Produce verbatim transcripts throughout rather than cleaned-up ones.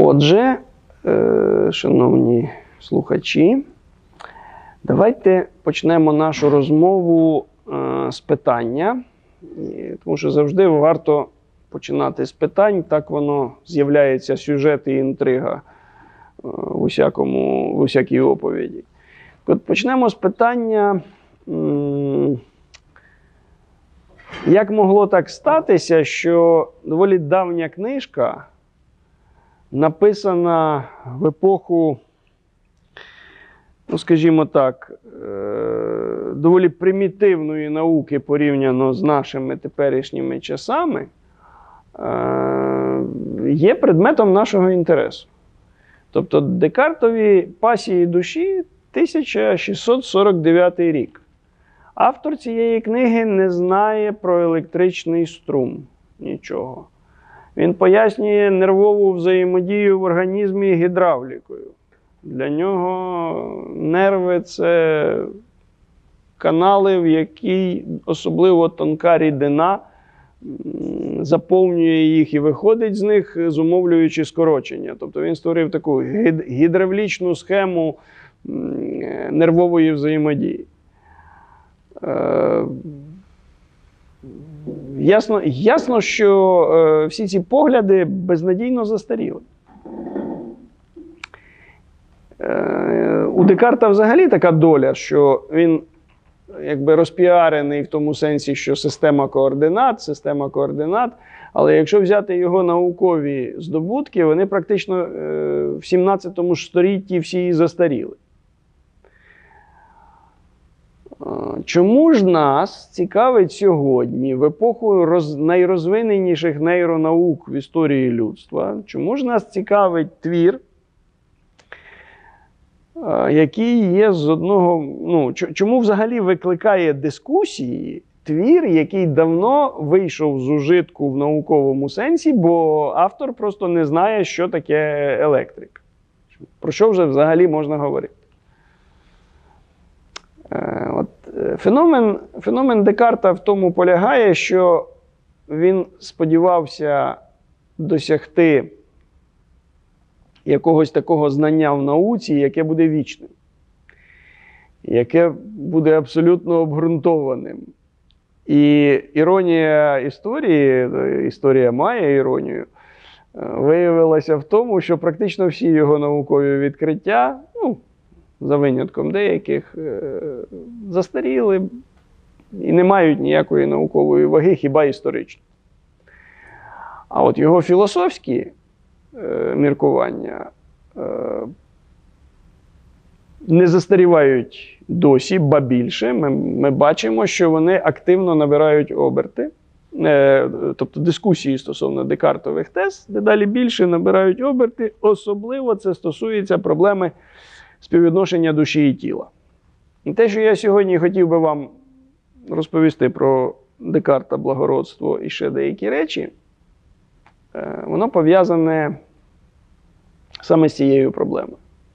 Отже, шановні слухачі, давайте почнемо нашу розмову з питання, тому що завжди варто починати з питань, так воно з'являється сюжет і інтрига в усякому, в усякій оповіді. От почнемо з питання, як могло так статися, що доволі давня книжка, написана в епоху, ну, скажімо так, доволі примітивної науки порівняно з нашими теперішніми часами, є предметом нашого інтересу. Тобто Декартові «Пасії душі» тисяча шістсот сорок дев'ятий рік. Автор цієї книги не знає про електричний струм нічого. Він пояснює нервову взаємодію в організмі гідравлікою. Для нього нерви – це канали, в які особливо тонка рідина заповнює їх і виходить з них, зумовлюючи скорочення. Тобто він створив таку гідравлічну схему нервової взаємодії. Ясно, ясно, що е, всі ці погляди безнадійно застаріли. Е, у Декарта взагалі така доля, що він якби розпіарений в тому сенсі, що система координат, система координат, але якщо взяти його наукові здобутки, вони практично е, в сімнадцятому столітті всі застаріли. Чому ж нас цікавить сьогодні, в епоху роз... найрозвиненіших нейронаук в історії людства, чому ж нас цікавить твір, який є з одного, ну, чому взагалі викликає дискусії твір, який давно вийшов з ужитку в науковому сенсі, бо автор просто не знає, що таке електрика. Про що вже взагалі можна говорити? От, феномен, феномен Декарта в тому полягає, що він сподівався досягти якогось такого знання в науці, яке буде вічним, яке буде абсолютно обґрунтованим. І іронія історії, історія має іронію, виявилася в тому, що практично всі його наукові відкриття, ну, за винятком деяких, застаріли і не мають ніякої наукової ваги, хіба історично. А от його філософські міркування не застарівають досі, ба більше. Ми, ми бачимо, що вони активно набирають оберти. Тобто дискусії стосовно Декартових тез дедалі більше набирають оберти. Особливо це стосується проблеми співвідношення душі і тіла. І те, що я сьогодні хотів би вам розповісти про Декарта, благородство і ще деякі речі, воно пов'язане саме з цією проблемою.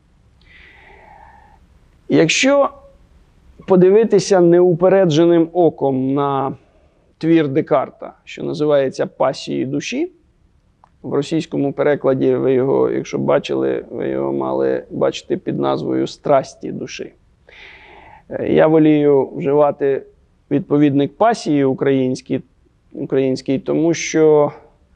Якщо подивитися неупередженим оком на твір Декарта, що називається «Пасії душі», в російському перекладі ви його, якщо бачили, ви його мали бачити під назвою «Страсті душі». Я волію вживати відповідник «Пасії» український, український тому що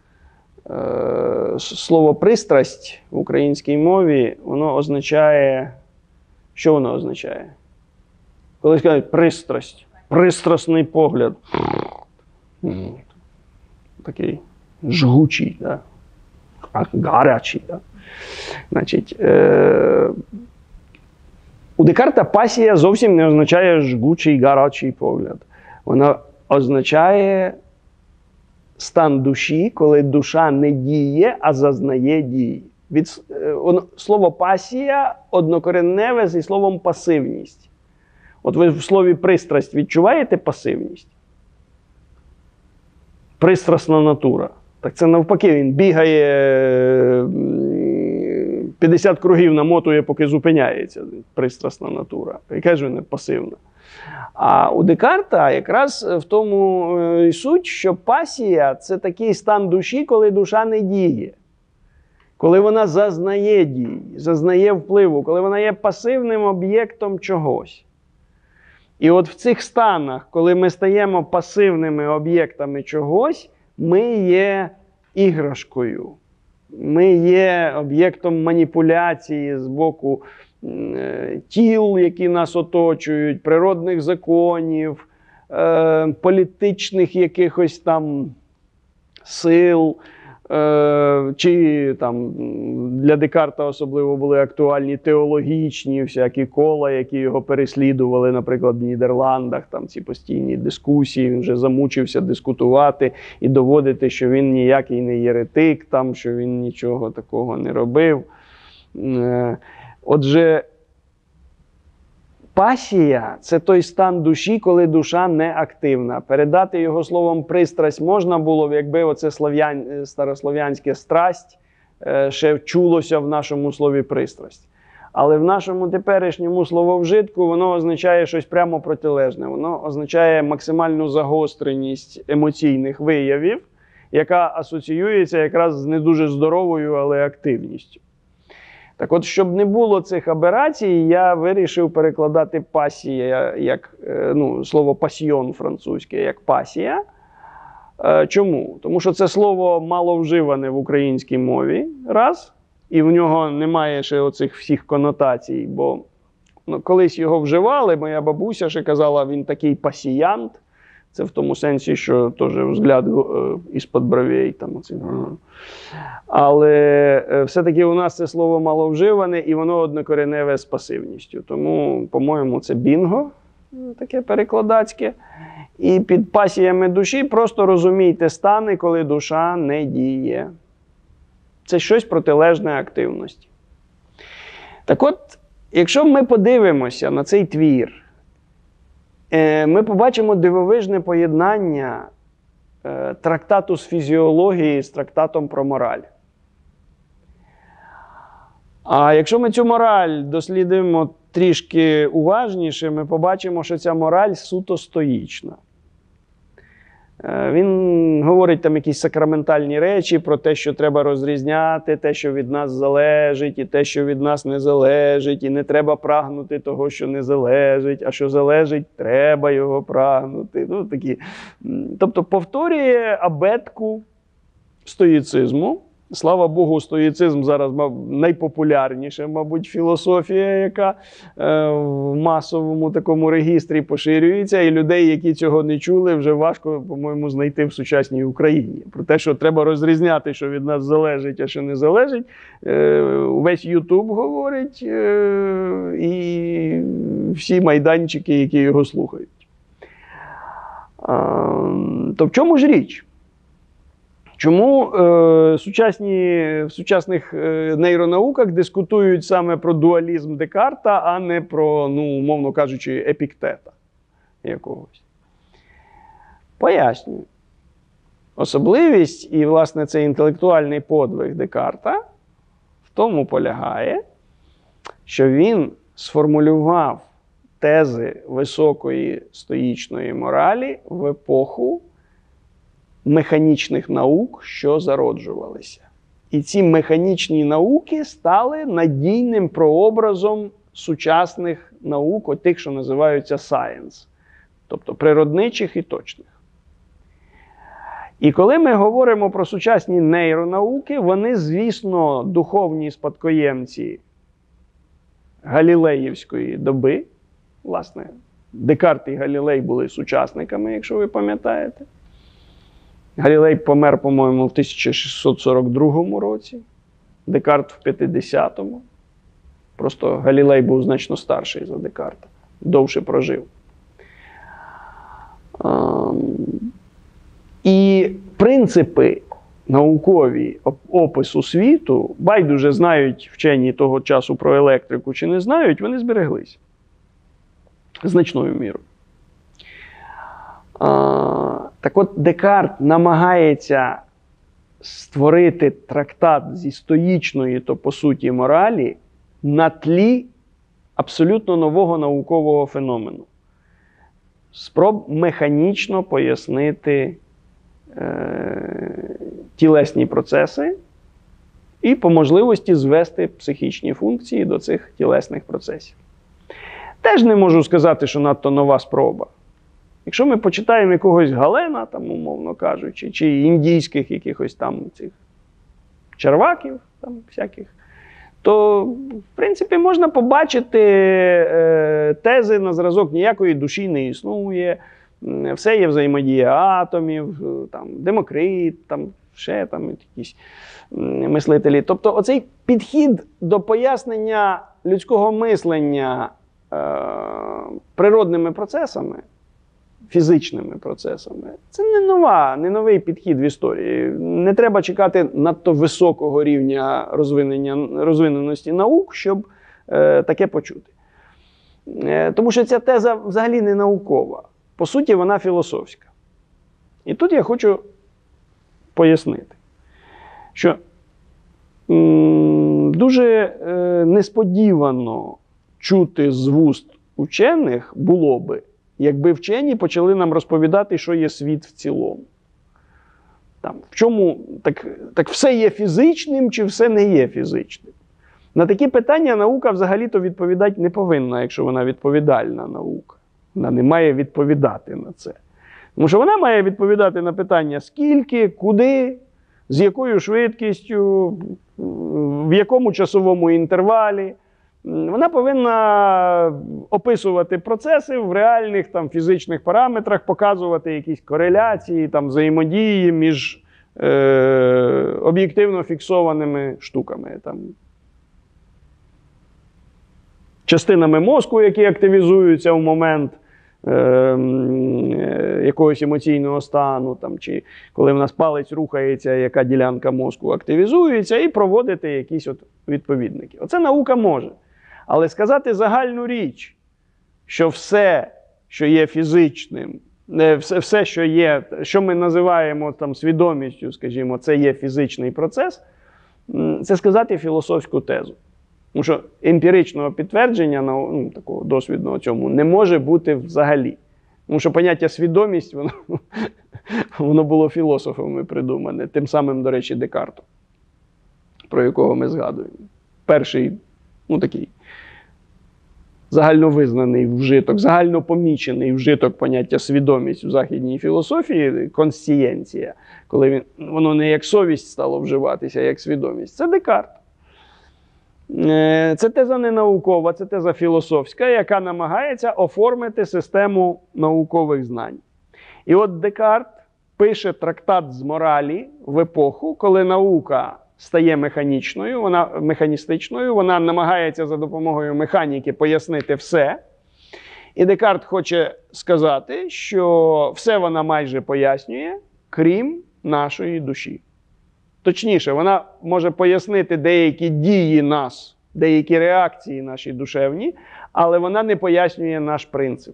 е, слово «пристрасть» в українській мові, воно означає, що воно означає? Коли кажуть «пристрасть», «пристрасний погляд», такий жгучий, да? гарячий. Да? Значить, е у Декарта пасія зовсім не означає жгучий, гарячий погляд. Вона означає стан душі, коли душа не діє, а зазнає дії. Від, е слово пасія однокореневе зі словом пасивність. От ви в слові пристрасть відчуваєте пасивність? Пристрасна натура. Так це навпаки, він бігає, п'ятдесят кругів намотує, поки зупиняється. Пристрасна натура. Яка ж вона пасивна. А у Декарта якраз в тому і суть, що пасія – це такий стан душі, коли душа не діє. коли вона зазнає дій, зазнає впливу, коли вона є пасивним об'єктом чогось. І от в цих станах, коли ми стаємо пасивними об'єктами чогось, ми є іграшкою. Ми є об'єктом маніпуляції з боку е, тіл, які нас оточують, природних законів, е, політичних якихось там сил, е, чи там для Декарта особливо були актуальні теологічні всякі кола, які його переслідували, наприклад, в Нідерландах, там ці постійні дискусії, він вже замучився дискутувати і доводити, що він ніякий не єретик, там, що він нічого такого не робив. Е, отже, пасія – це той стан душі, коли душа не активна. Передати його словом пристрасть можна було б, якби оце слов'ян, старослов'янське страсть е, ще чулося в нашому слові пристрасть. Але в нашому теперішньому слововжитку воно означає щось прямо протилежне. Воно означає максимальну загостреність емоційних виявів, яка асоціюється якраз з не дуже здоровою, але активністю. Так от, щоб не було цих аберацій, я вирішив перекладати пасія, як, ну, слово пасьйон французьке, як пасія. Чому? Тому що це слово мало вживане в українській мові, раз, і в нього немає ще оцих всіх конотацій, бо ну, колись його вживали, моя бабуся ще казала, він такий пасіянт. Це в тому сенсі, що теж взгляд із-під бровей. Там, оці. Але все-таки у нас це слово мало вживане, і воно однокореневе з пасивністю. Тому, по-моєму, це бінго, таке перекладацьке. І під пасіями душі просто розумійте стани, коли душа не діє. Це щось протилежне активності. Так от, якщо ми подивимося на цей твір, ми побачимо дивовижне поєднання трактату з фізіології з трактатом про мораль. А якщо ми цю мораль дослідимо трішки уважніше, ми побачимо, що ця мораль суто стоїчна. Він говорить там якісь сакраментальні речі про те, що треба розрізняти те, що від нас залежить, і те, що від нас не залежить, і не треба прагнути того, що не залежить, а що залежить, треба його прагнути. Ну, такі. Тобто повторює абетку стоїцизму. Слава Богу, стоїцизм зараз найпопулярніша, мабуть, філософія, яка е, в масовому такому регістрі поширюється, і людей, які цього не чули, вже важко, по-моєму, знайти в сучасній Україні. Про те, що треба розрізняти, що від нас залежить, а що не залежить, е, весь Ютуб говорить, е, і всі майданчики, які його слухають. Е, то в чому ж річ? Чому е, сучасні, в сучасних е, нейронауках дискутують саме про дуалізм Декарта, а не про, ну, умовно кажучи, епіктета якогось? Пояснюю. Особливість і, власне, цей інтелектуальний подвиг Декарта в тому полягає, що він сформулював тези високої стоїчної моралі в епоху механічних наук, що зароджувалися. І ці механічні науки стали надійним прообразом сучасних наук, от тих, що називаються science, тобто природничих і точних. І коли ми говоримо про сучасні нейронауки, вони, звісно, духовні спадкоємці галілеївської доби. Власне, Декарт і Галілей були сучасниками, якщо ви пам'ятаєте. Галілей помер, по-моєму, в тисяча шістсот сорок другому році, Декарт в п'ятдесятому. Просто Галілей був значно старший за Декарта, довше прожив. І принципи наукові опису світу, байдуже знають вчені того часу про електрику чи не знають, вони збереглися. Значною мірою. Так от Декарт намагається створити трактат зі стоїчної, то по суті моралі, на тлі абсолютно нового наукового феномену. Спроб механічно пояснити е, тілесні процеси і по можливості звести психічні функції до цих тілесних процесів. Теж не можу сказати, що надто нова спроба. Якщо ми почитаємо якогось Галена, там, умовно кажучи, чи індійських якихось там цих чарваків, там, всяких, то, в принципі, можна побачити е, тези на зразок ніякої душі не існує, все є взаємодія атомів, там, Демокрит, там, ще там якісь мислителі. Тобто оцей підхід до пояснення людського мислення е, природними процесами, фізичними процесами, це не нова, не новий підхід в історії. Не треба чекати надто високого рівня розвинення, розвиненості наук, щоб е, таке почути. Е, тому що ця теза взагалі не наукова. По суті, вона філософська. І тут я хочу пояснити, що м, дуже е, несподівано чути з вуст учених було би, якби вчені почали нам розповідати, що є світ в цілому. Там, в чому, так, так все є фізичним, чи все не є фізичним? На такі питання наука взагалі-то відповідати не повинна, якщо вона відповідальна наука. Вона не має відповідати на це. Тому що вона має відповідати на питання, скільки, куди, з якою швидкістю, в якому часовому інтервалі. Вона повинна описувати процеси в реальних там, фізичних параметрах, показувати якісь кореляції, там, взаємодії між е, об'єктивно фіксованими штуками. Там. Частинами мозку, які активізуються в момент е, е, якогось емоційного стану, там, чи коли в нас палець рухається, яка ділянка мозку активізується, і проводити якісь от відповідники. Оце наука може. Але сказати загальну річ, що все, що є фізичним, все, все що є, що ми називаємо там, свідомістю, скажімо, це є фізичний процес, це сказати філософську тезу. Тому що емпіричного підтвердження, ну, такого досвідного цьому, не може бути взагалі. Тому що поняття свідомість, воно, воно було філософами придумане, тим самим, до речі, Декартом, про якого ми згадуємо. Перший, ну такий, загальновизнаний вжиток, загальнопомічений вжиток поняття свідомість у західній філософії, консцієнція, коли він, воно не як совість стало вживатися, а як свідомість. Це Декарт. Це теза не наукова, це теза філософська, яка намагається оформити систему наукових знань. І от Декарт пише трактат з моралі в епоху, коли наука стає механічною, вона механістичною, вона намагається за допомогою механіки пояснити все. І Декарт хоче сказати, що все вона майже пояснює, крім нашої душі. Точніше, вона може пояснити деякі дії нас, деякі реакції наші душевні, але вона не пояснює наш принцип.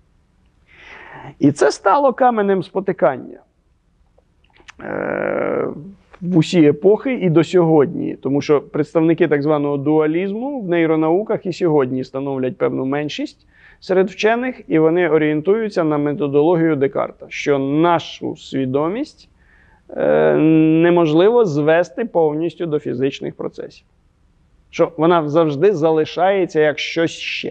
І це стало каменем спотикання е- в усі епохи і до сьогодні. Тому що представники так званого дуалізму в нейронауках і сьогодні становлять певну меншість серед вчених, і вони орієнтуються на методологію Декарта, що нашу свідомість неможливо звести повністю до фізичних процесів. Що вона завжди залишається як щось ще.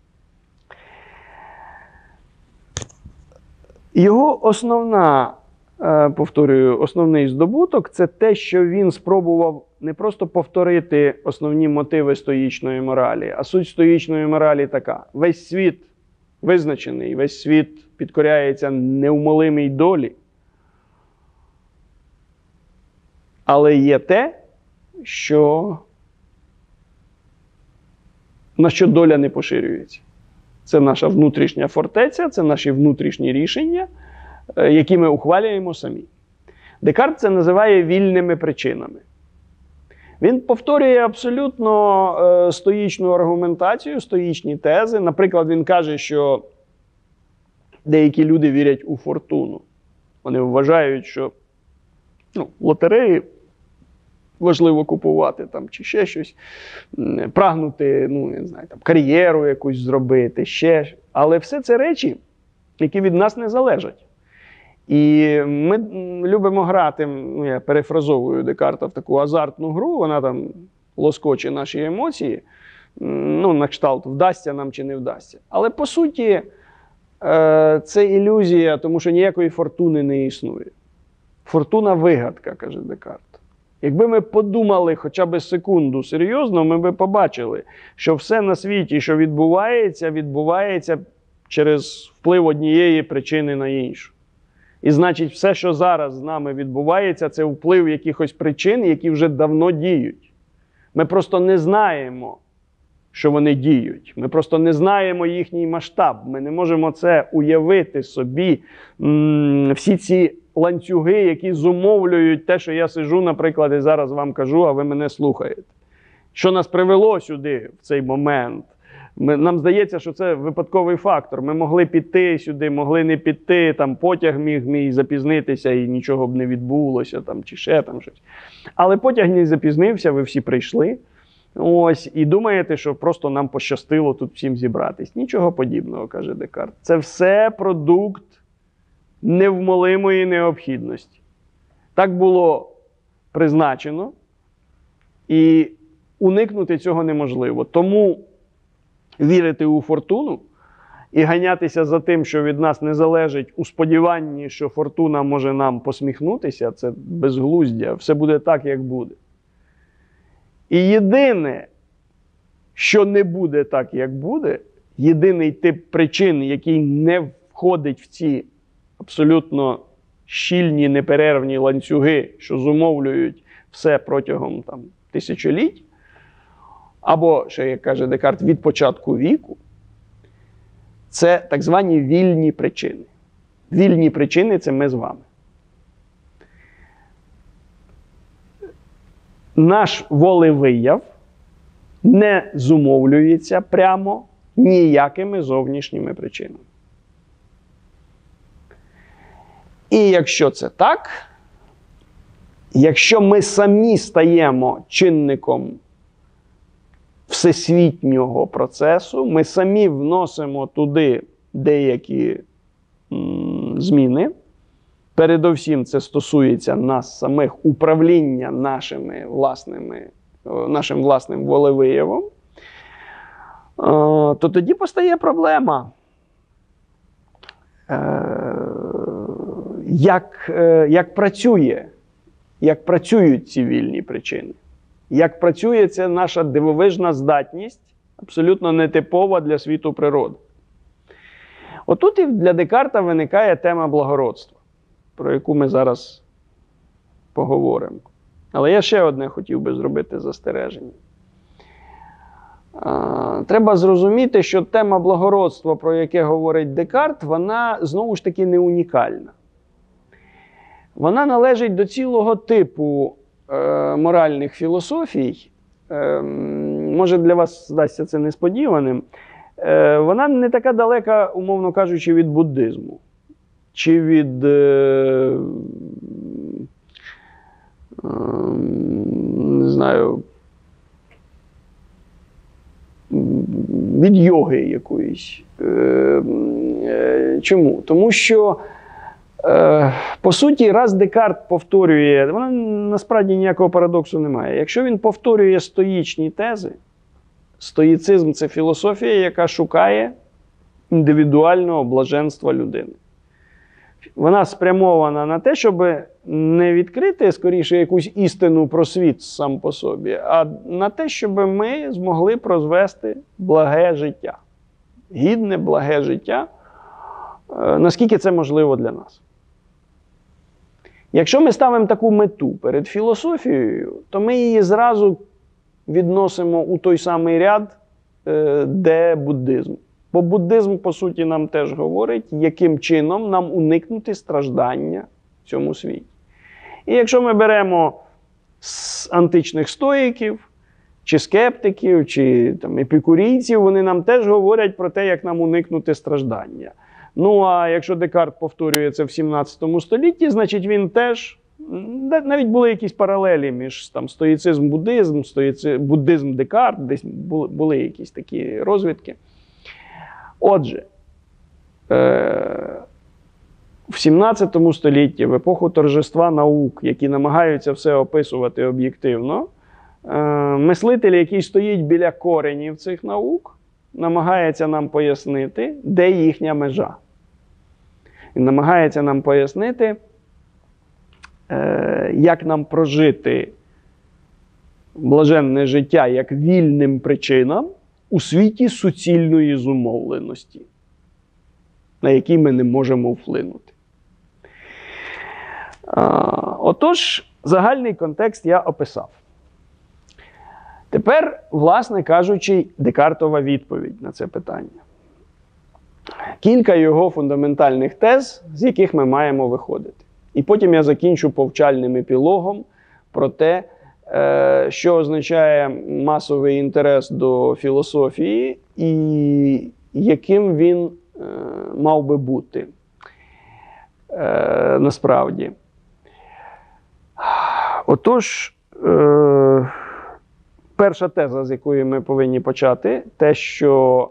Його основна, повторюю, основний здобуток – це те, що він спробував не просто повторити основні мотиви стоїчної моралі, а суть стоїчної моралі така. Весь світ визначений, весь світ підкоряється неумолимій долі. Але є те, що, на що доля не поширюється. Це наша внутрішня фортеця, це наші внутрішні рішення, які ми ухвалюємо самі. Декарт це називає вільними причинами. Він повторює абсолютно е, стоїчну аргументацію, стоїчні тези. Наприклад, він каже, що деякі люди вірять у фортуну. Вони вважають, що ну, лотереї важливо купувати там, чи ще щось, прагнути, ну, я не знаю, там, кар'єру якусь зробити, ще. Але все це речі, які від нас не залежать. І ми любимо грати, ну, я перефразовую Декарта, в таку азартну гру, вона там лоскоче наші емоції, ну, на кшталт, вдасться нам чи не вдасться. Але, по суті, це ілюзія, тому що ніякої фортуни не існує. Фортуна – вигадка, каже Декарт. Якби ми подумали хоча б секунду серйозно, ми б побачили, що все на світі, що відбувається, відбувається через вплив однієї причини на іншу. І значить, все, що зараз з нами відбувається, це вплив якихось причин, які вже давно діють. Ми просто не знаємо, що вони діють. Ми просто не знаємо їхній масштаб. Ми не можемо це уявити собі. Всі ці ланцюги, які зумовлюють те, що я сиджу, наприклад, і зараз вам кажу, а ви мене слухаєте. Що нас привело сюди в цей момент? Ми, нам здається, що це випадковий фактор. Ми могли піти сюди, могли не піти, там потяг міг мій запізнитися і нічого б не відбулося, там, чи ще там щось. Але потяг не запізнився, ви всі прийшли. Ось, і думаєте, що просто нам пощастило тут всім зібратись. Нічого подібного, каже Декарт. Це все продукт невмолимої необхідності. Так було призначено, і уникнути цього неможливо. Тому вірити у фортуну і ганятися за тим, що від нас не залежить, у сподіванні, що фортуна може нам посміхнутися, це безглуздя, все буде так, як буде. І єдине, що не буде так, як буде, єдиний тип причин, який не входить в ці абсолютно щільні, неперервні ланцюги, що зумовлюють все протягом там, тисячоліть, або, ще, як каже Декарт, від початку віку, це так звані вільні причини. Вільні причини – це ми з вами. Наш волевияв не зумовлюється прямо ніякими зовнішніми причинами. І якщо це так, якщо ми самі стаємо чинником всесвітнього процесу, ми самі вносимо туди деякі м, зміни, передовсім це стосується нас самих, управління нашими власними, нашим власним волевиявом, то тоді постає проблема. Як, як працює, як працюють ці вільні причини? Як працює ця наша дивовижна здатність, абсолютно нетипова для світу природи? Отут і для Декарта виникає тема благородства, про яку ми зараз поговоримо. Але я ще одне хотів би зробити застереження. Треба зрозуміти, що тема благородства, про яке говорить Декарт, вона, знову ж таки, не унікальна. Вона належить до цілого типу е, моральних філософій. Е, може, для вас здасться це несподіваним. Е, вона не така далека, умовно кажучи, від буддизму. Чи від, е, е, не знаю, від йоги якоїсь. Е, е, чому? Тому що, е, по суті, раз Декарт повторює, вона насправді ніякого парадоксу немає. Якщо він повторює стоїчні тези, стоїцизм – це філософія, яка шукає індивідуального блаженства людини. Вона спрямована на те, щоб не відкрити, скоріше, якусь істину про світ сам по собі, а на те, щоб ми змогли прозвести благе життя. Гідне, благе життя, наскільки це можливо для нас. Якщо ми ставимо таку мету перед філософією, то ми її зразу відносимо у той самий ряд, де буддизм. Бо буддизм, по суті, нам теж говорить, яким чином нам уникнути страждання в цьому світі. І якщо ми беремо з античних стоїків, чи скептиків, чи там, епікурійців, вони нам теж говорять про те, як нам уникнути страждання. Ну, а якщо Декарт повторює це в сімнадцятому столітті, значить він теж, навіть були якісь паралелі між там, стоїцизм-буддизм, стоїци... буддизм-Декарт, десь були, були якісь такі розвідки. Отже, е... в сімнадцятому столітті, в епоху торжества наук, які намагаються все описувати об'єктивно, мислитель, який стоїть біля коренів цих наук, намагається нам пояснити, де їхня межа. Він намагається нам пояснити, як нам прожити блаженне життя як вільним причинам у світі суцільної зумовленості, на який ми не можемо вплинути. Отож, загальний контекст я описав. Тепер, власне кажучи, Декартова відповідь на це питання. Кілька його фундаментальних тез, з яких ми маємо виходити. І потім я закінчу повчальним епілогом про те, що означає масовий інтерес до філософії і яким він мав би бути насправді. Отож, перша теза, з якої ми повинні почати, те, що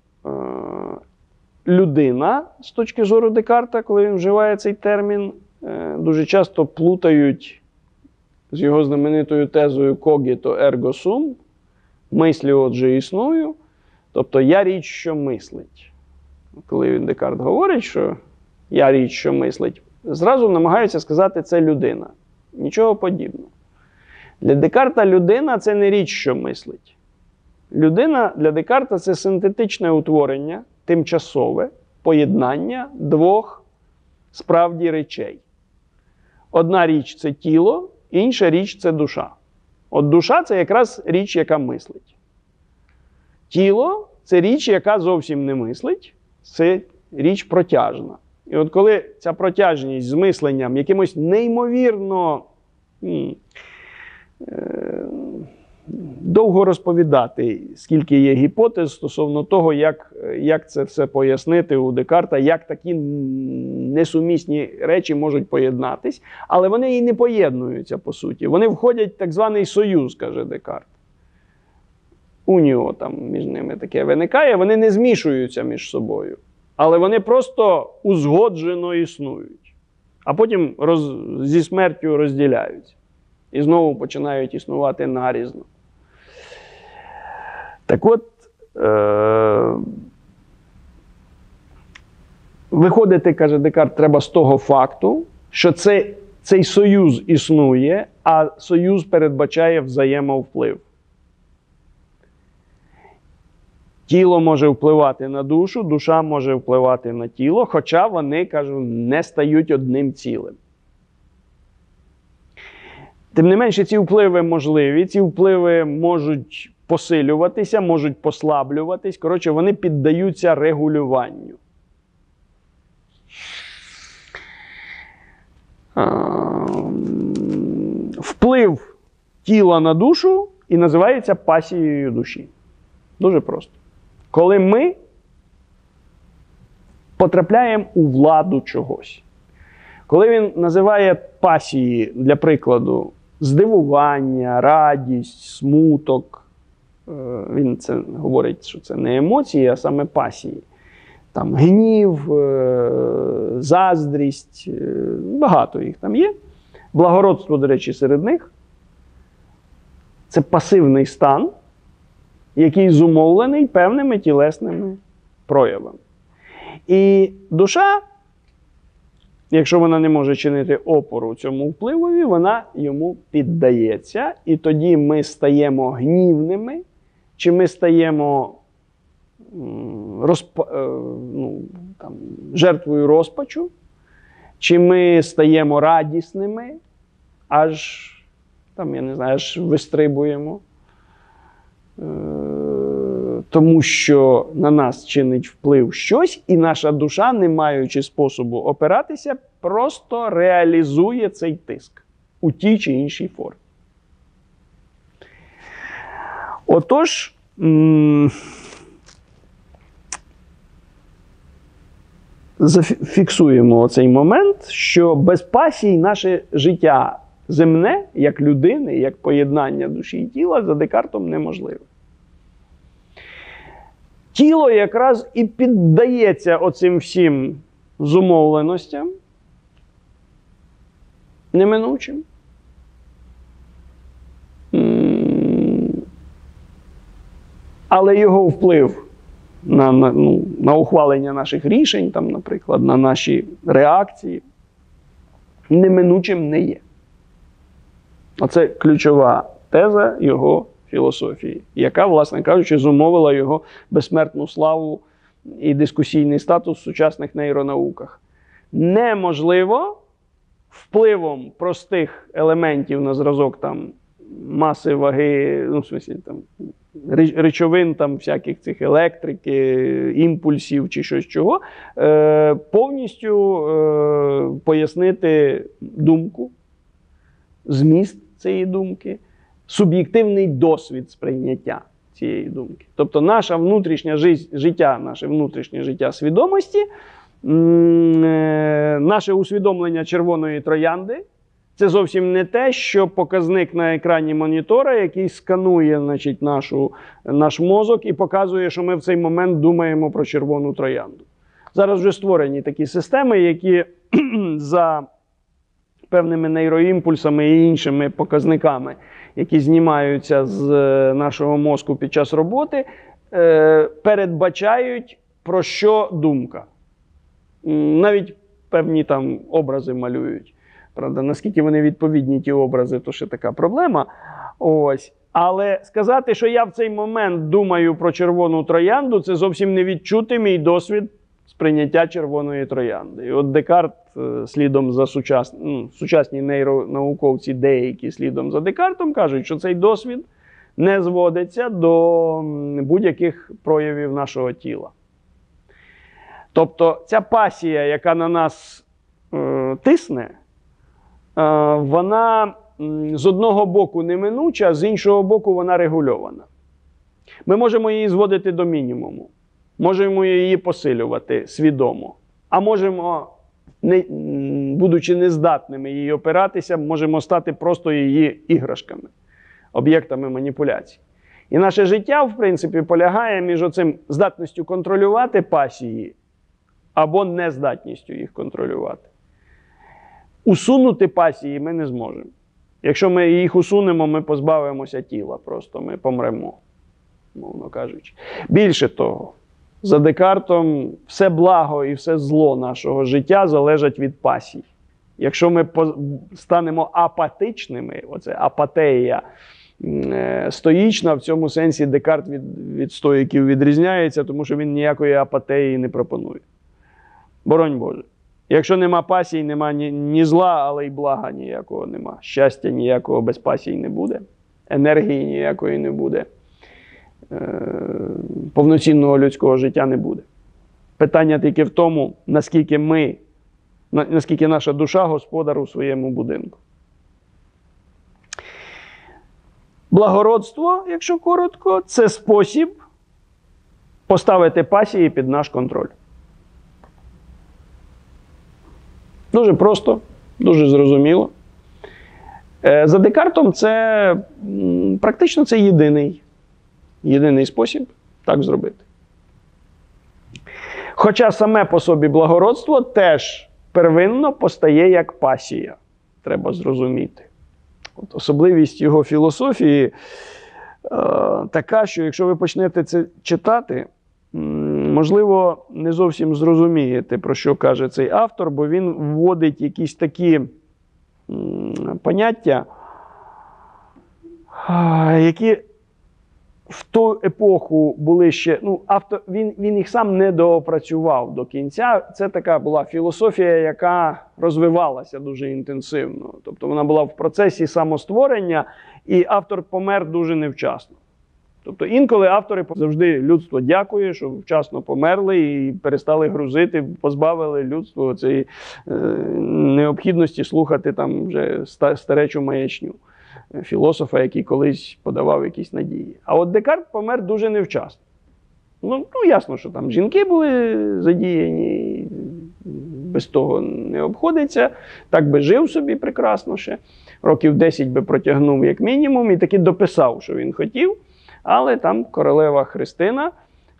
людина, з точки зору Декарта, коли він вживає цей термін, дуже часто плутають з його знаменитою тезою «cogito ergo sum», «мислю, отже, існую», тобто «я річ, що мислить». Коли він, Декарт, говорить, що «я річ, що мислить», зразу намагаються сказати «це людина». Нічого подібного. Для Декарта людина – це не річ, що мислить. Людина для Декарта – це синтетичне утворення, тимчасове поєднання двох справді речей. Одна річ – це тіло, інша річ – це душа. От душа – це якраз річ, яка мислить. Тіло – це річ, яка зовсім не мислить, це річ протяжна. І от коли ця протяжність з мисленням якимось неймовірно м, е, довго розповідати, скільки є гіпотез стосовно того, як, як це все пояснити у Декарта, як такі несумісні речі можуть поєднатись, але вони і не поєднуються, по суті. Вони входять в так званий союз, каже Декарт. Уніо там між ними таке виникає, вони не змішуються між собою, але вони просто узгоджено існують. А потім роз, зі смертю розділяються. І знову починають існувати нарізно. Так от, е- виходити, каже Декарт, треба з того факту, що це, цей союз існує, а союз передбачає взаємовплив. Тіло може впливати на душу, душа може впливати на тіло, хоча вони, кажу, не стають одним цілим. Тим не менше, ці впливи можливі, ці впливи можуть посилюватися, можуть послаблюватись. Коротше, вони піддаються регулюванню. Вплив тіла на душу і називається пасією душі. Дуже просто. Коли ми потрапляємо у владу чогось. Коли він називає пасії, для прикладу, здивування, радість, смуток, він це говорить, що це не емоції, а саме пасії. Там гнів, заздрість, багато їх там є. Благородство, до речі, серед них. Це пасивний стан, який зумовлений певними тілесними проявами. І душа, якщо вона не може чинити опору цьому впливові, вона йому піддається. І тоді ми стаємо гнівними, чи ми стаємо розп... ну, там, жертвою розпачу, чи ми стаємо радісними, аж, там, я не знаю, аж вистрибуємо. Тому що на нас чинить вплив щось, і наша душа, не маючи способу опиратися, просто реалізує цей тиск у тій чи іншій формі. Отож, зафіксуємо цей момент, що без пасій наше життя земне, як людини, як поєднання душі і тіла, за Декартом неможливе. Тіло якраз і піддається оцим всім зумовленостям, неминучим. Але його вплив на, на, ну, на ухвалення наших рішень, там, наприклад, на наші реакції, неминучим не є. Оце ключова теза його філософії, яка, власне кажучи, зумовила його безсмертну славу і дискусійний статус в сучасних нейронауках. Неможливо впливом простих елементів на зразок там, маси, ваги, ну, в смислі, там, речовин, там, всяких цих електрики, імпульсів чи щось чого, е, повністю е, пояснити думку, зміст цієї думки, суб'єктивний досвід сприйняття цієї думки. Тобто наше внутрішнє життя, наше внутрішнє життя свідомості, наше усвідомлення червоної троянди – це зовсім не те, що показник на екрані монітора, який сканує, значить, нашу, наш мозок і показує, що ми в цей момент думаємо про червону троянду. Зараз вже створені такі системи, які за певними нейроімпульсами і іншими показниками, які знімаються з нашого мозку під час роботи, передбачають, про що думка. Навіть певні там образи малюють. Правда, наскільки вони відповідні, ті образи, то ще така проблема. Ось. Але сказати, що я в цей момент думаю про червону троянду, це зовсім не відчути мій досвід сприйняття червоної троянди. І от Декарт, слідом за сучасні, ну, сучасні нейронауковці, деякі слідом за Декартом, кажуть, що цей досвід не зводиться до будь-яких проявів нашого тіла. Тобто ця пасія, яка на нас е, тисне, е, вона м, з одного боку неминуча, з іншого боку вона регульована. Ми можемо її зводити до мінімуму, можемо її посилювати свідомо, а можемо, не, будучи нездатними її опиратися, можемо стати просто її іграшками, об'єктами маніпуляцій. І наше життя, в принципі, полягає між оцим здатністю контролювати пасії або нездатністю їх контролювати. Усунути пасії ми не зможемо. Якщо ми їх усунемо, ми позбавимося тіла, просто ми помремо, мовно кажучи. Більше того, за Декартом, все благо і все зло нашого життя залежать від пасій. Якщо ми станемо апатичними, оце апатея, стоїчна, в цьому сенсі Декарт від, від стоїків відрізняється, тому що він ніякої апатеї не пропонує. Боронь Боже. Якщо нема пасій, нема ні, ні зла, але й блага ніякого нема. Щастя ніякого без пасій не буде. Енергії ніякої не буде. Е, повноцінного людського життя не буде. Питання тільки в тому, наскільки ми, наскільки наша душа господар у своєму будинку. Благородство, якщо коротко, це спосіб поставити пасії під наш контроль. Дуже просто, дуже зрозуміло. За Декартом це практично це єдиний, єдиний спосіб так зробити. Хоча саме по собі благородство теж первинно постає як пасія, треба зрозуміти. От особливість його філософії е, така, що якщо ви почнете це читати, можливо, не зовсім зрозумієте, про що каже цей автор, бо він вводить якісь такі м, поняття, які в ту епоху були ще, ну, автор, він, він їх сам не доопрацював до кінця. Це така була філософія, яка розвивалася дуже інтенсивно. Тобто вона була в процесі самостворення, і автор помер дуже невчасно. Тобто інколи автори завжди людство дякує, що вчасно померли і перестали грузити, позбавили людство цієї е, необхідності слухати там вже старечу маячню філософа, який колись подавав якісь надії. А от Декарт помер дуже невчасно. Ну, ну ясно, що там жінки були задіяні, без того не обходиться. Так би жив собі прекрасно ще. Років десять би протягнув як мінімум і таки дописав, що він хотів. Але там королева Христина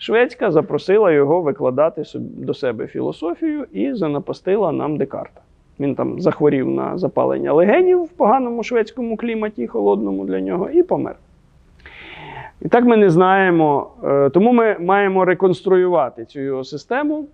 шведська запросила його викладати до себе філософію і занапастила нам Декарта. Він там захворів на запалення легенів в поганому шведському кліматі, холодному для нього, і помер. І так ми не знаємо, тому ми маємо реконструювати цю його систему.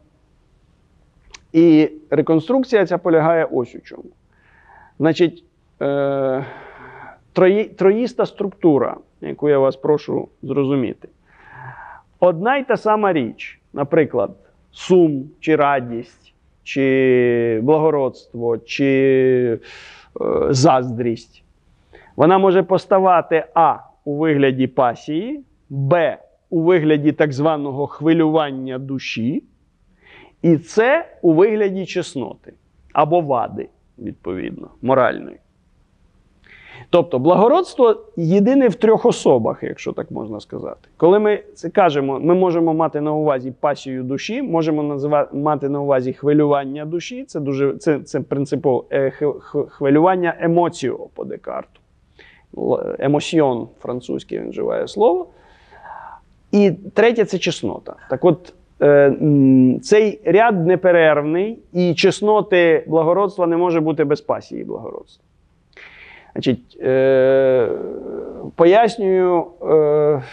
І реконструкція ця полягає ось у чому. Значить, е, трої, троїста структура, яку я вас прошу зрозуміти. Одна й та сама річ, наприклад, сум, чи радість, чи благородство, чи е, заздрість, вона може поставати а. у вигляді пасії, б. у вигляді так званого хвилювання душі, і це у вигляді чесноти або вади, відповідно, моральної. Тобто, благородство єдине в трьох особах, якщо так можна сказати. Коли ми це кажемо, ми можемо мати на увазі пасію душі, можемо називати, мати на увазі хвилювання душі, це, дуже, це, це принципово е, хвилювання емоціо по Декарту. Емоціон, французький він вживає слово. І третє – це чеснота. Так от, цей ряд неперервний, і чесноти благородства не може бути без пасії благородства. Значить, е, пояснюю е, е,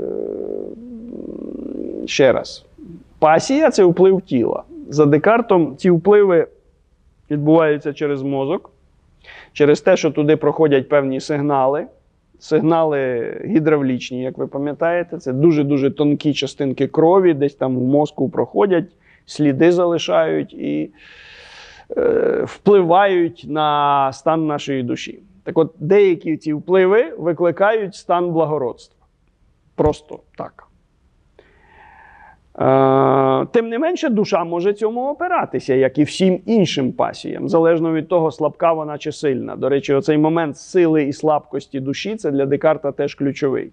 ще раз. Пасія – це вплив тіла. За Декартом ці впливи відбуваються через мозок, через те, що туди проходять певні сигнали. Сигнали гідравлічні, як ви пам'ятаєте, це дуже-дуже тонкі частинки крові, десь там в мозку проходять, сліди залишають і е, впливають на стан нашої душі. Так от, деякі ці впливи викликають стан благородства. Просто так. Е, тим не менше, душа може цьому опиратися, як і всім іншим пасіям, залежно від того, слабка вона чи сильна. До речі, оцей момент сили і слабкості душі – це для Декарта теж ключовий.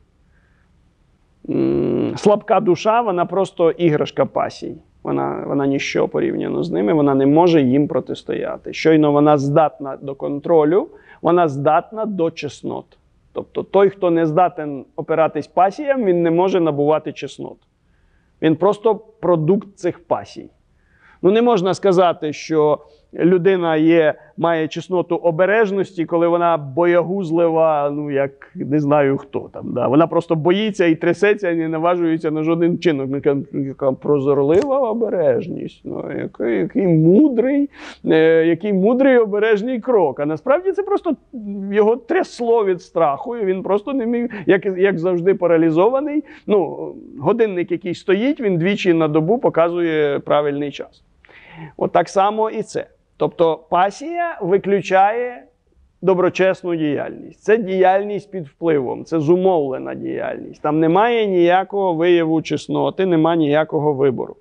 М, слабка душа, вона просто іграшка пасій. Вона, вона ніщо порівняно з ними, вона не може їм протистояти. Щойно вона здатна до контролю, вона здатна до чеснот. Тобто той, хто не здатен опиратись пасіям, він не може набувати чеснот. Він просто продукт цих пасій. Ну, не можна сказати, що людина є, має чесноту обережності, коли вона боягузлива, ну, як не знаю хто там. Да? Вона просто боїться і трясеться, і не наважується на жоден чинок. Яка прозорлива обережність, ну, який, який мудрий, е, який мудрий обережний крок. А насправді це просто його трясло від страху, і він просто не міг, як, як завжди паралізований. Ну, годинник, який стоїть, він двічі на добу показує правильний час. От так само і це. Тобто пасія виключає доброчесну діяльність. Це діяльність під впливом, це зумовлена діяльність. Там немає ніякого вияву чесноти, немає ніякого вибору.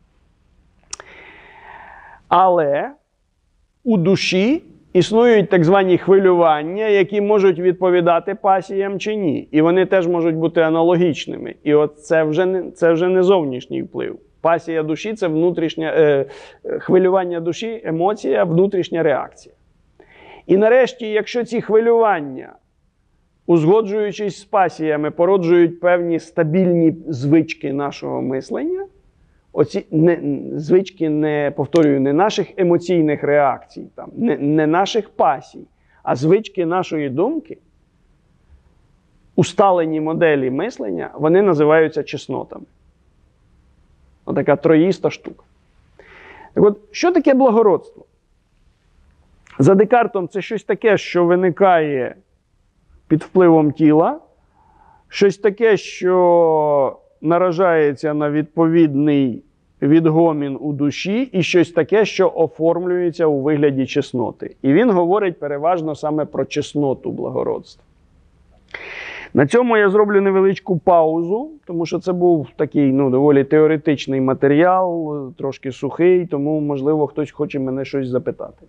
Але у душі існують так звані хвилювання, які можуть відповідати пасіям чи ні. І вони теж можуть бути аналогічними. І от це вже не, це вже не зовнішній вплив. Пасія душі – це внутрішнє, е, хвилювання душі, емоція, внутрішня реакція. І нарешті, якщо ці хвилювання, узгоджуючись з пасіями, породжують певні стабільні звички нашого мислення, оці не, звички, не, повторюю, не наших емоційних реакцій, там, не, не наших пасій, а звички нашої думки, усталені моделі мислення, вони називаються чеснотами. Отака троїста штука. Так от, що таке благородство? За Декартом це щось таке, що виникає під впливом тіла, щось таке, що наражається на відповідний відгомін у душі, і щось таке, що оформлюється у вигляді чесноти. І він говорить переважно саме про чесноту благородства. На цьому я зроблю невеличку паузу, тому що це був такий, ну, доволі теоретичний матеріал, трошки сухий, тому, можливо, хтось хоче мене щось запитати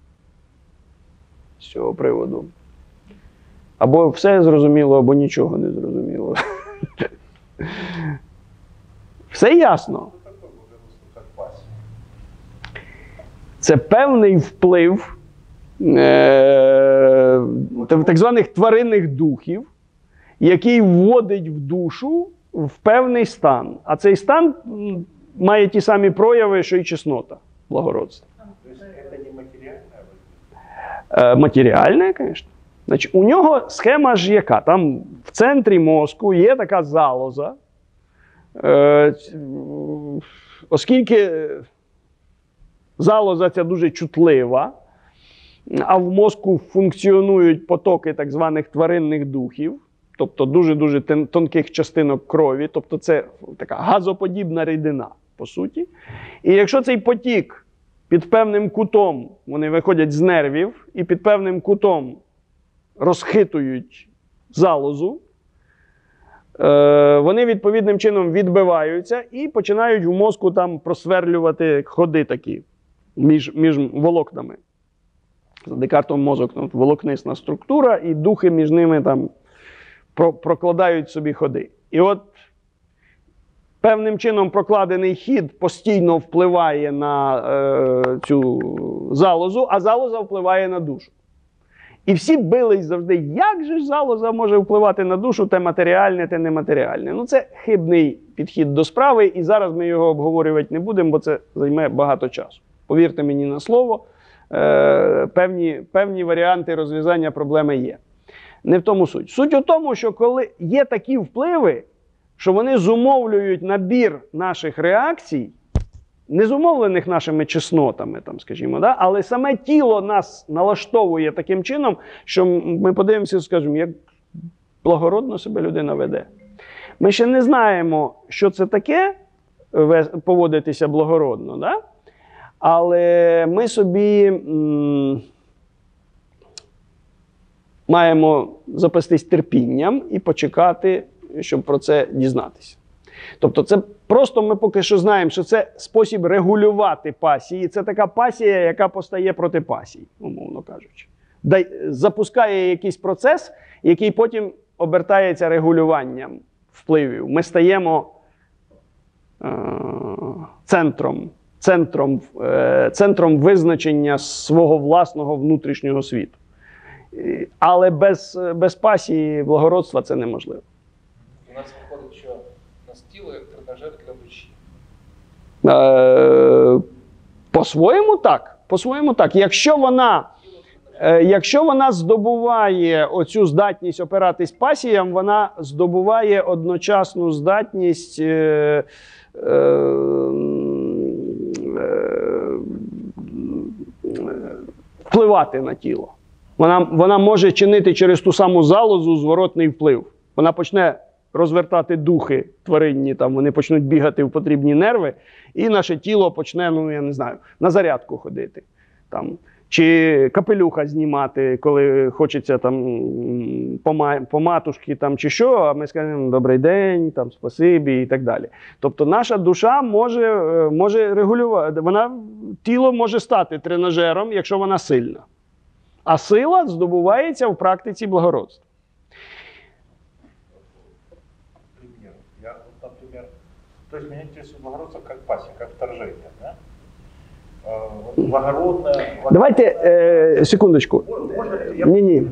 з цього приводу. Або все зрозуміло, або нічого не зрозуміло. Все ясно? Це певний вплив е- так званих тваринних духів, який вводить в душу в певний стан. А цей стан має ті самі прояви, що і чеснота благородства. Тобто це не матеріальне, Е, матеріальне, звісно. Значить, у нього схема ж яка? Там в центрі мозку є така залоза. Е, оскільки залоза ця дуже чутлива, а в мозку функціонують потоки так званих тваринних духів, тобто дуже-дуже тонких частинок крові, тобто це така газоподібна рідина, по суті. І якщо цей потік під певним кутом, вони виходять з нервів, і під певним кутом розхитують залозу, вони відповідним чином відбиваються і починають в мозку там просверлювати ходи такі між, між волокнами. За Декартом мозок ну, волокнисна структура, і духи між ними там прокладають собі ходи. І от певним чином прокладений хід постійно впливає на е, цю залозу, а залоза впливає на душу. І всі бились завжди, як же ж залоза може впливати на душу, те матеріальне, те нематеріальне. Ну це хибний підхід до справи, і зараз ми його обговорювати не будемо, бо це займе багато часу. Повірте мені на слово, е, певні, певні варіанти розв'язання проблеми є. Не в тому суть. Суть у тому, що коли є такі впливи, що вони зумовлюють набір наших реакцій, не зумовлених нашими чеснотами, там, скажімо, да? Але саме тіло нас налаштовує таким чином, що ми подивимося і скажемо, як благородно себе людина веде. Ми ще не знаємо, що це таке, поводитися благородно, да? Але ми собі м маємо запастись терпінням і почекати, щоб про це дізнатися. Тобто це просто ми поки що знаємо, що це спосіб регулювати пасії. Це така пасія, яка постає проти пасії, умовно кажучи. Запускає якийсь процес, який потім обертається регулюванням впливів. Ми стаємо е центром, центром, е центром визначення свого власного внутрішнього світу. Але без, без пасії благородства це неможливо. У нас виходить, що на стіл як тренажер для душі. Е, по-своєму так. По-своєму так. Якщо вона, е, якщо вона здобуває оцю здатність опиратись пасіям, вона здобуває одночасну здатність е, е, е, впливати на тіло. Вона, вона може чинити через ту саму залозу зворотний вплив. Вона почне розвертати духи тваринні, там, вони почнуть бігати в потрібні нерви, і наше тіло почне, ну, я не знаю, на зарядку ходити. Там, чи капелюха знімати, коли хочеться там, поматушки, там, чи що, а ми скажемо «добрий день», там, «спасибі» і так далі. Тобто наша душа може, може регулювати, вона, тіло може стати тренажером, якщо вона сильна. А сила здобувається в практиці благородства. Пример. Я, например, то есть меня интересует благородство как пассия, как вторжение, да? Вот благородное... Давайте, е, секундочку. Ні-ні.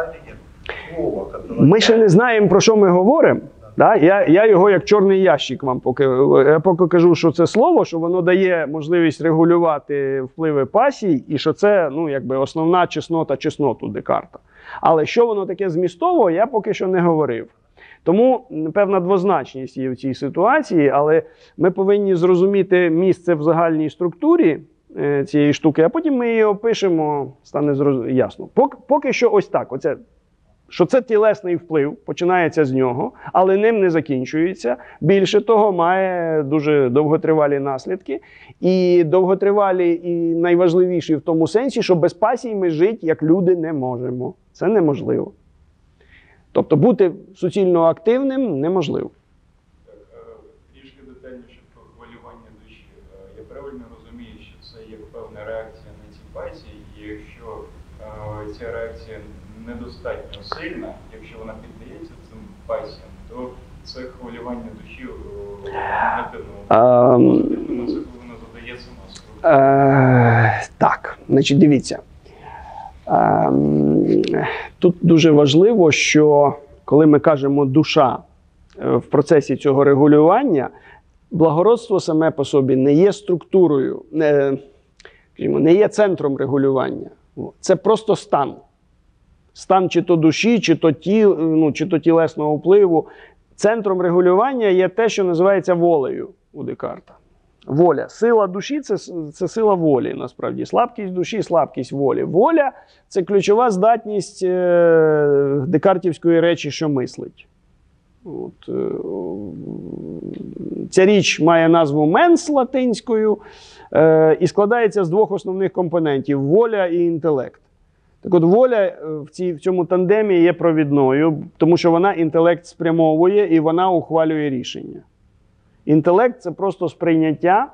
Ми ще не знаємо, про що ми говоримо. Да? Я, я його як чорний ящик вам поки, я поки кажу, що це слово, що воно дає можливість регулювати впливи пасій, і що це, ну, якби основна чеснота чесноту Декарта. Але що воно таке змістово, я поки що не говорив. Тому певна двозначність є в цій ситуації, але ми повинні зрозуміти місце в загальній структурі е, цієї штуки, а потім ми її опишемо, стане зроз... ясно. Поки, поки що ось так, оце. Що це тілесний вплив, починається з нього, але ним не закінчується. Більше того, має дуже довготривалі наслідки. І довготривалі, і найважливіші в тому сенсі, що без пасій ми жити як люди не можемо. Це неможливо. Тобто бути суцільно активним неможливо. Так, трішки детальніше про хвилювання душі. Я правильно розумію, що це є певна реакція на ці пасії, і якщо ця реакція недостатньо сильна, якщо вона піддається цим пасіям, то це хвилювання душі негативно воно задає сама структура. Так, значить, дивіться. А, тут дуже важливо, що коли ми кажемо душа в процесі цього регулювання, благородство саме по собі не є структурою, не, не є центром регулювання. Це просто стан. Стан чи то душі, чи то, тіл, ну, чи то тілесного впливу. Центром регулювання є те, що називається волею у Декарта. Воля. Сила душі – це, це сила волі, насправді. Слабкість душі – слабкість волі. Воля – це ключова здатність е, декартівської речі, що мислить. От, е, ця річ має назву «менс» латинською е, і складається з двох основних компонентів – воля і інтелект. Так от воля в, цій, в цьому тандемі є провідною, тому що вона інтелект спрямовує і вона ухвалює рішення. Інтелект – це просто сприйняття,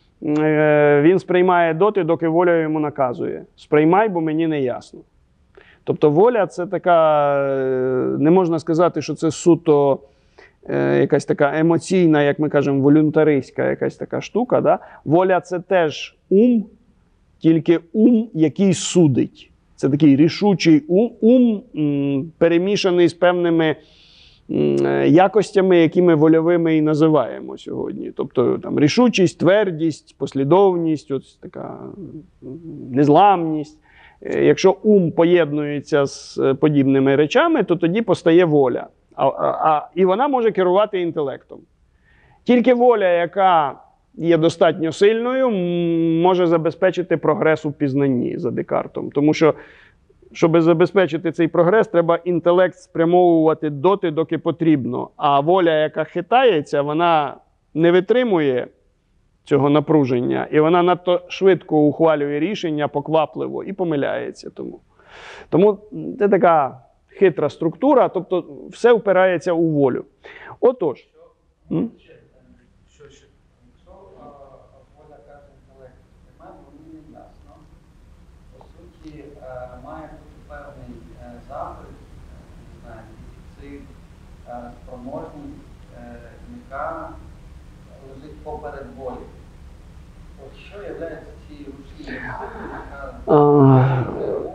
він сприймає доти, доки воля йому наказує. Сприймай, бо мені не ясно. Тобто воля – це така, не можна сказати, що це суто якась така емоційна, як ми кажемо, волюнтаристська якась така штука. Да? Воля – це теж ум, тільки ум, який судить. Це такий рішучий ум, ум м, перемішаний з певними м, якостями, які ми вольовими і називаємо сьогодні. Тобто там, рішучість, твердість, послідовність, ось така незламність. Якщо ум поєднується з подібними речами, то тоді постає воля. А, а, а, і вона може керувати інтелектом. Тільки воля, яка є достатньо сильною, може забезпечити прогрес у пізнанні за Декартом. Тому що, щоб забезпечити цей прогрес, треба інтелект спрямовувати доти, доки потрібно. А воля, яка хитається, вона не витримує цього напруження. І вона надто швидко ухвалює рішення, поквапливо, і помиляється тому. Тому це така хитра структура, тобто все впирається у волю. Отож. М? Що, що, якщо а, воля каже інтелект, немає, мені не ясно. По суті, а, має бути певний а, запит, не знаю, дефіцит, а, спроможність, а, яка лежить поперед волі. От що є цією рушією, яка волю,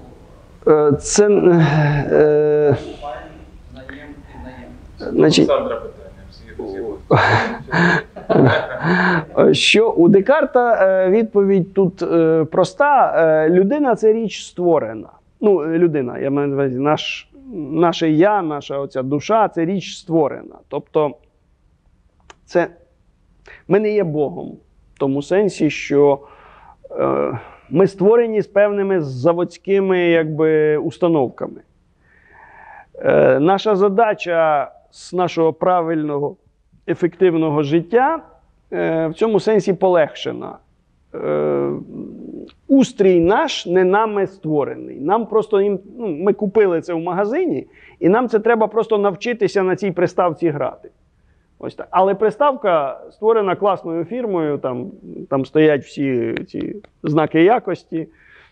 Це, е, знаєм, пізнаєм. значить, Олександра питання. Всі, всі. що у Декарта е, відповідь тут е, проста. Е, людина – це річ створена. Ну, людина, я маю на увазі, наш, наше я, наша оця душа – це річ створена. Тобто, це, ми не є Богом. В тому сенсі, що е, ми створені з певними заводськими якби, установками. Е, наша задача з нашого правильного, ефективного життя е, в цьому сенсі полегшена. Е, устрій наш не нами створений. Нам просто, їм, ну, ми купили це в магазині, і нам це треба просто навчитися на цій приставці грати. Ось так. Але приставка створена класною фірмою, там, там стоять всі ці знаки якості,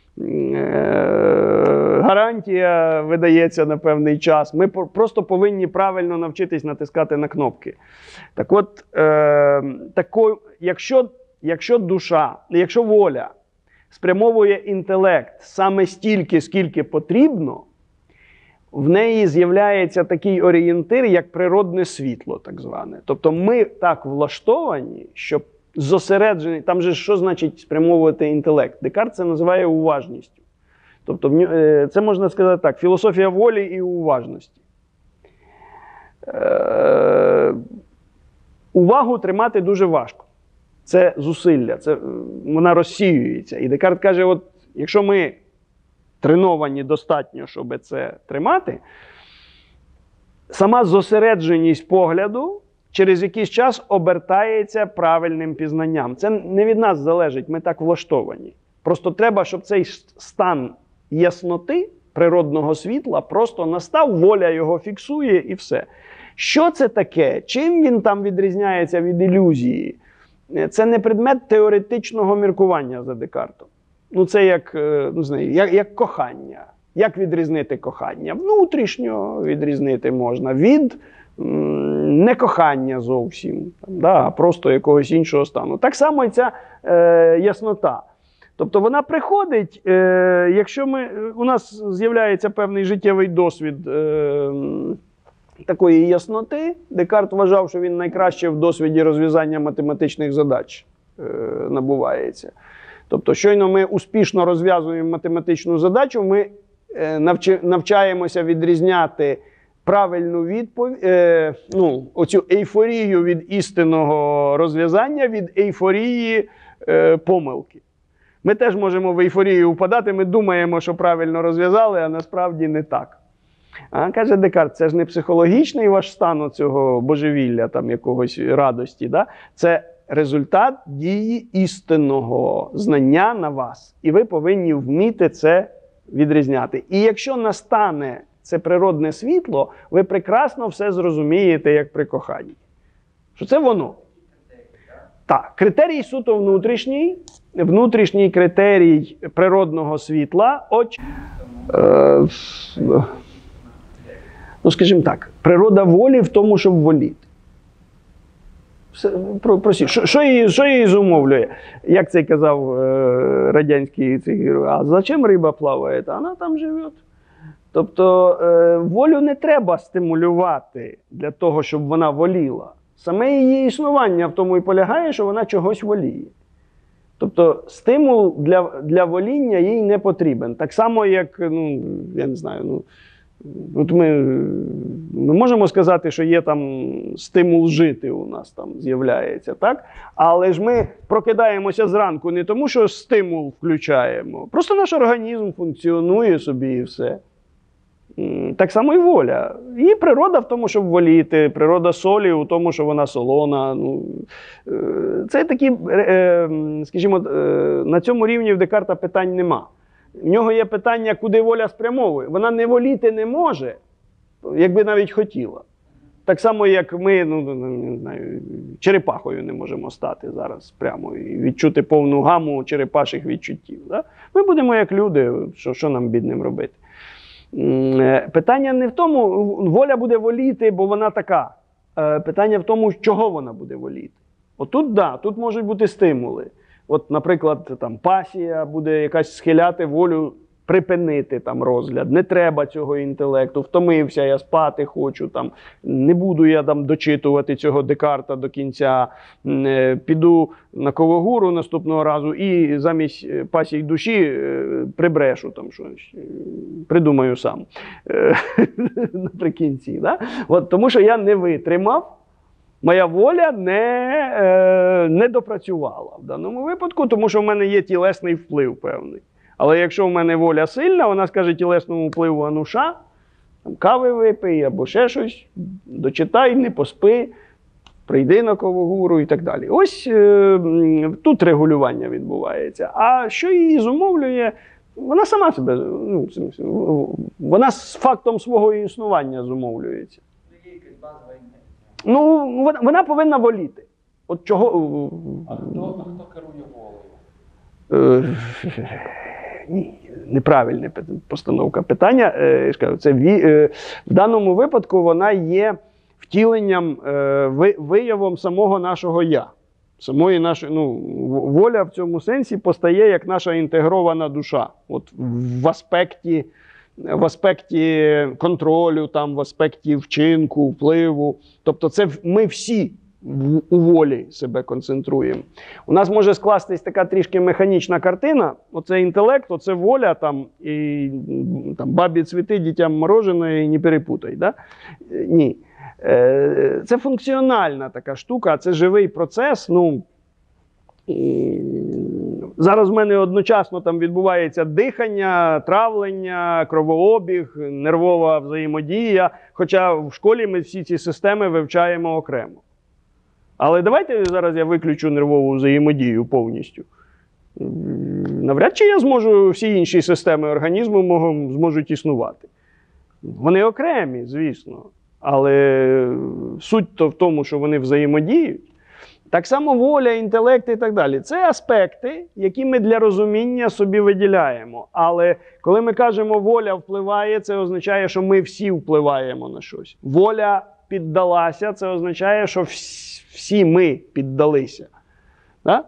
е- гарантія видається на певний час. Ми просто повинні правильно навчитись натискати на кнопки. Так от, е- тако, якщо, якщо душа, якщо воля спрямовує інтелект саме стільки, скільки потрібно, в неї з'являється такий орієнтир, як природне світло, так зване. Тобто ми так влаштовані, що зосереджений, там же що значить спрямовувати інтелект? Декарт це називає уважністю. Тобто це можна сказати так, філософія волі і уважності. Е, увагу тримати дуже важко. Це зусилля, це, вона розсіюється. І Декарт каже, от якщо ми треновані достатньо, щоб це тримати, сама зосередженість погляду через якийсь час обертається правильним пізнанням. Це не від нас залежить, ми так влаштовані. Просто треба, щоб цей стан ясноти, природного світла, просто настав, воля його фіксує і все. Що це таке? Чим він там відрізняється від ілюзії? Це не предмет теоретичного міркування за Декартом. Ну, це як, не знаю, як, як кохання. Як відрізнити кохання? Внутрішньо відрізнити можна від м, некохання зовсім, там, да, а просто якогось іншого стану. Так само і ця е, яснота. Тобто вона приходить, е, якщо ми, у нас з'являється певний життєвий досвід е, такої ясноти. Декарт вважав, що він найкраще в досвіді розв'язання математичних задач е, набувається. Тобто, щойно ми успішно розв'язуємо математичну задачу, ми е, навчи, навчаємося відрізняти правильну відповідь, е, ну, оцю ейфорію від істинного розв'язання від ейфорії е, помилки. Ми теж можемо в ейфорію впадати, ми думаємо, що правильно розв'язали, а насправді не так. А, каже Декарт, це ж не психологічний ваш стан цього божевілля, там, якогось радості. Да? Це результат дії істинного знання на вас. І ви повинні вміти це відрізняти. І якщо настане це природне світло, ви прекрасно все зрозумієте, як при коханні. Що це воно. Так, критерій суто внутрішній. Внутрішній критерій природного світла. Оч... Е, ну, скажімо так, природа волі в тому, щоб воліти. Все, про, просі, що, що, її, що її зумовлює? Як це казав е, радянський цей, а зачем риба плаває? Вона там живе. Тобто е, волю не треба стимулювати для того, щоб вона воліла. Саме її існування в тому і полягає, що вона чогось воліє. Тобто стимул для, для воління їй не потрібен. Так само, як, ну, я не знаю, ну, от ми, ми можемо сказати, що є там стимул жити у нас там з'являється, так? Але ж ми прокидаємося зранку не тому, що стимул включаємо. Просто наш організм функціонує собі і все. Так само і воля. І природа в тому, щоб воліти, природа солі у тому, що вона солона. Ну, це такі, скажімо, на цьому рівні в Декарта питань нема. В нього є питання, куди воля спрямовує. Вона не воліти не може, якби навіть хотіла. Так само, як ми, ну, не знаю, черепахою не можемо стати зараз прямо і відчути повну гаму черепаших відчуттів. Да? Ми будемо як люди, що, що нам бідним робити. Питання не в тому, воля буде воліти, бо вона така. Питання в тому, чого вона буде воліти. Отут, да, тут можуть бути стимули. От, наприклад, там, пасія буде якась схиляти волю припинити там розгляд. Не треба цього інтелекту, втомився, я спати хочу, там, не буду я там дочитувати цього Декарта до кінця, піду на Ковогуру наступного разу і замість пасій душі прибрешу, там, щось, придумаю сам наприкінці. Да? От, тому що я не витримав, моя воля не, е, не допрацювала в даному випадку, тому що в мене є тілесний вплив певний. Але якщо в мене воля сильна, вона скаже тілесному впливу ануша, там, кави випий або ще щось, дочитай, не поспи, прийди на Ковогуру і так далі. Ось е, тут регулювання відбувається. А що її зумовлює? Вона сама себе, ну, вона з фактом свого існування зумовлюється. Ну, вона, вона повинна воліти. От чого... А хто, а хто керує волею? Ні, неправильна постановка питання. Я ж кажу, це в даному випадку вона є втіленням, виявом самого нашого «я». Самої нашої, ну, воля в цьому сенсі постає як наша інтегрована душа. От в аспекті, в аспекті контролю, там, в аспекті вчинку, впливу. Тобто це ми всі у волі себе концентруємо. У нас може скластись така трішки механічна картина. Оце інтелект, оце воля, там, і там, бабі цвіти, дітям морожене, і не перепутай. Да? Ні. Це функціональна така штука, це живий процес. Ну, зараз в мене одночасно там відбувається дихання, травлення, кровообіг, нервова взаємодія. Хоча в школі ми всі ці системи вивчаємо окремо. Але давайте зараз я виключу нервову взаємодію повністю. Навряд чи я зможу, всі інші системи організму зможуть існувати. Вони окремі, звісно. Але суть то в тому, що вони взаємодіють. Так само воля, інтелект і так далі. Це аспекти, які ми для розуміння собі виділяємо. Але коли ми кажемо воля впливає, це означає, що ми всі впливаємо на щось. Воля піддалася, це означає, що всі ми піддалися. Да?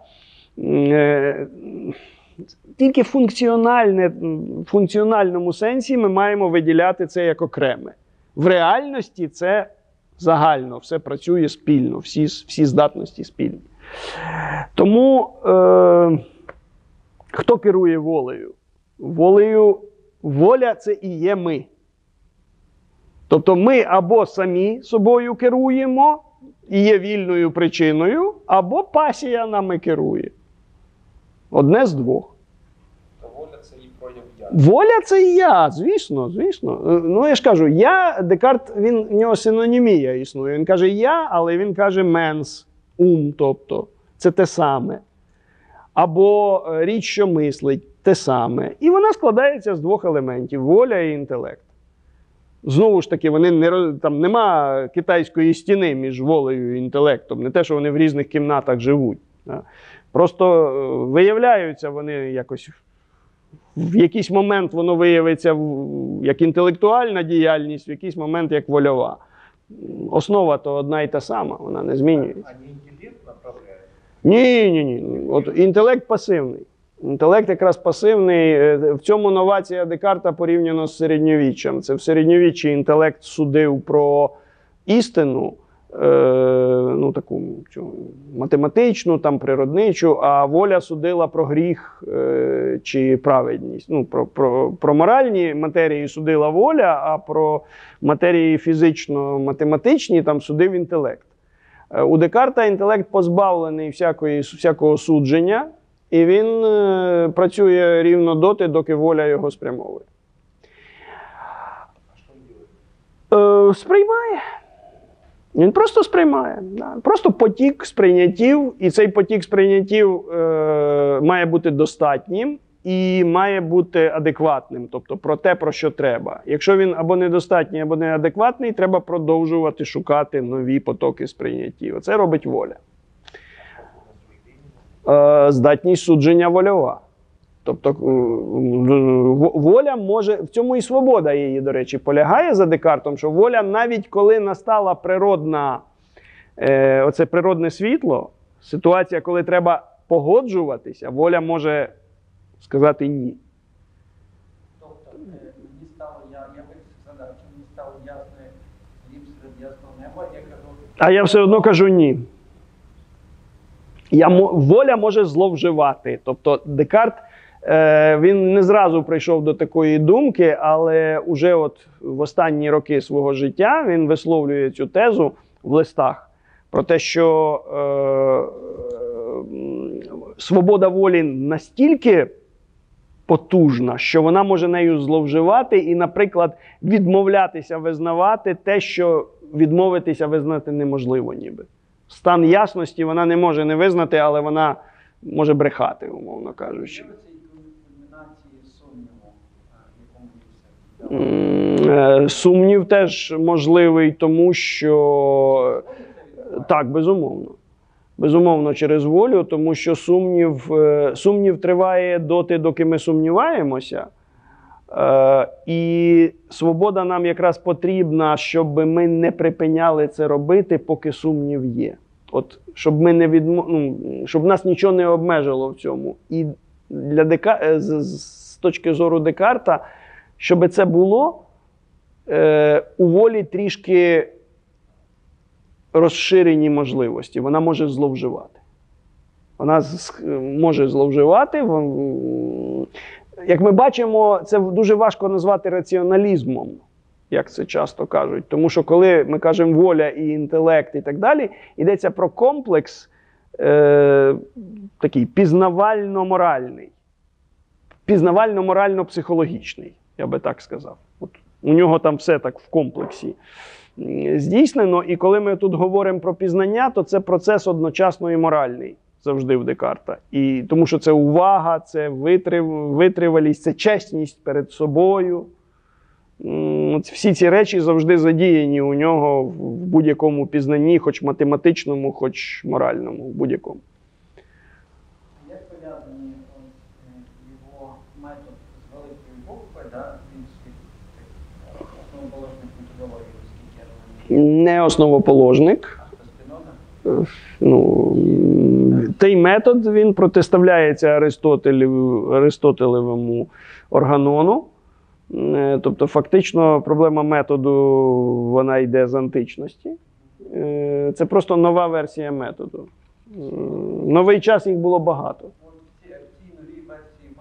Тільки функціональне, в функціональному сенсі ми маємо виділяти це як окреме. В реальності це загально, все працює спільно, всі, всі здатності спільні. Тому е, Хто керує волею? Волею, воля – це і є ми. Тобто ми або самі собою керуємо і є вільною причиною, або пасія нами керує. Одне з двох. То воля це і прояв я. Воля – це і я, звісно, звісно. Ну, я ж кажу, я, Декарт, він, в нього синонімія існує. Він каже я, але він каже менс, ум, тобто. Це те саме. Або річ, що мислить, те саме. І вона складається з двох елементів – воля і інтелект. Знову ж таки, вони не, там нема китайської стіни між волею і інтелектом. Не те, що вони в різних кімнатах живуть. Просто виявляються вони якось, в якийсь момент воно виявиться як інтелектуальна діяльність, в якийсь момент як вольова. Основа то одна і та сама, вона не змінюється. А не интеллект направляет? Ні, ні, ні. От інтелект пасивний. Інтелект якраз пасивний. В цьому новація Декарта порівняно з середньовіччям. Це в середньовіччі інтелект судив про істину, е, ну таку цю, математичну, там, природничу, а воля судила про гріх е, чи праведність. Ну, про, про, про моральні матерії судила воля, а про матерії фізично-математичні там судив інтелект. Е, у Декарта інтелект позбавлений всякої, всякого судження, і він е, працює рівно доти, доки воля його спрямовує. А что он делает? Е, сприймає. Він просто сприймає. Да. Просто потік сприйняттів, і цей потік сприйняттів е, має бути достатнім і має бути адекватним, тобто про те, про що треба. Якщо він або недостатній, або неадекватний, треба продовжувати шукати нові потоки сприйняттів. Оце робить воля. Е, здатність судження вольова. Тобто е, воля може, в цьому і свобода її, до речі, полягає за Декартом, що воля навіть коли настала природна, е, оце природне світло, ситуація, коли треба погоджуватися, воля може сказати ні. Тобто е, мені стало, я, я вирішив задачу, мені стало ясне хліб серед ясного неба, я кажу... А я все одно кажу ні. Я, воля може зловживати. Тобто Декарт, е, він не зразу прийшов до такої думки, але уже от в останні роки свого життя він висловлює цю тезу в листах про те, що е, е, свобода волі настільки потужна, що вона може нею зловживати і, наприклад, відмовлятися визнавати те, що відмовитися визнати неможливо ніби. Стан ясності вона не може не визнати, але вона може брехати, умовно кажучи. Що це кульмінації сумніву, в якому ви все? М, е, Сумнів теж можливий, тому що... Так, безумовно. Безумовно, через волю, тому що сумнів, е, сумнів триває доти, доки ми сумніваємося. Е, і свобода нам якраз потрібна, щоб ми не припиняли це робити, поки сумнів є. От, щоб ми не відмо... ну, щоб нас нічого не обмежило в цьому. І для Дека... з, з точки зору Декарта, щоб це було, е, у волі трішки розширені можливості. Вона може зловживати. Вона може зловживати. Як ми бачимо, це дуже важко назвати раціоналізмом, як це часто кажуть. Тому що коли ми кажемо воля і інтелект і так далі, йдеться про комплекс е, такий пізнавально-моральний. Пізнавально-морально-психологічний, я би так сказав. От у нього там все так в комплексі здійснено. І коли ми тут говоримо про пізнання, то це процес одночасно і моральний. Завжди в Декарта. І, тому що це увага, це витрив, витривалість, це чесність перед собою. Всі ці речі завжди задіяні у нього в будь-якому пізнанні, хоч математичному, хоч моральному, в будь-якому. Як пов'язані його метод з великої букви, да, він основоположник методології, оскільки я розумію? Не основоположник. А хто Спіноза? Ну, той метод, він протиставляється Аристотелю, Аристотелевому органону. Тобто, фактично, проблема методу, вона йде з античності. Це просто нова версія методу. Новий час їх було багато. От в цій, в цій новій версії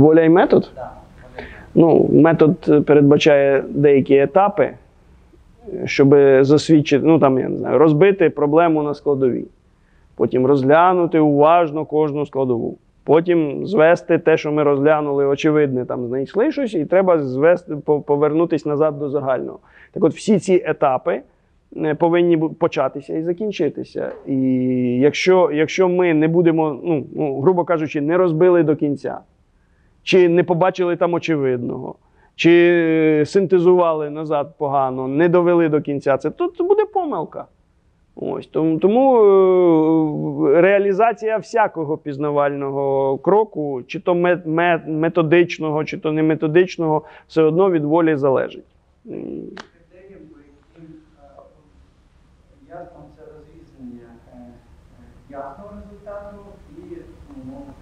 Воля і метод? Да, Ну, метод передбачає деякі етапи, щоб засвідчити, ну там, я не знаю, розбити проблему на складові. Потім розглянути уважно кожну складову. Потім звести те, що ми розглянули, очевидне, там знайшли щось, і треба звести, повернутися назад до загального. Так от, всі ці етапи повинні початися і закінчитися. І якщо, якщо ми не будемо, ну, ну, грубо кажучи, не розбили до кінця, чи не побачили там очевидного, чи синтезували назад погано, не довели до кінця, це, то, це буде помилка. Ось, тому, тому е, реалізація всякого пізнавального кроку, чи то мет, мет, методичного, чи то не методичного, все одно від волі залежить. критерієм, по яким е, ясно це розрізнення е, е, ясного результату і, ну, мовно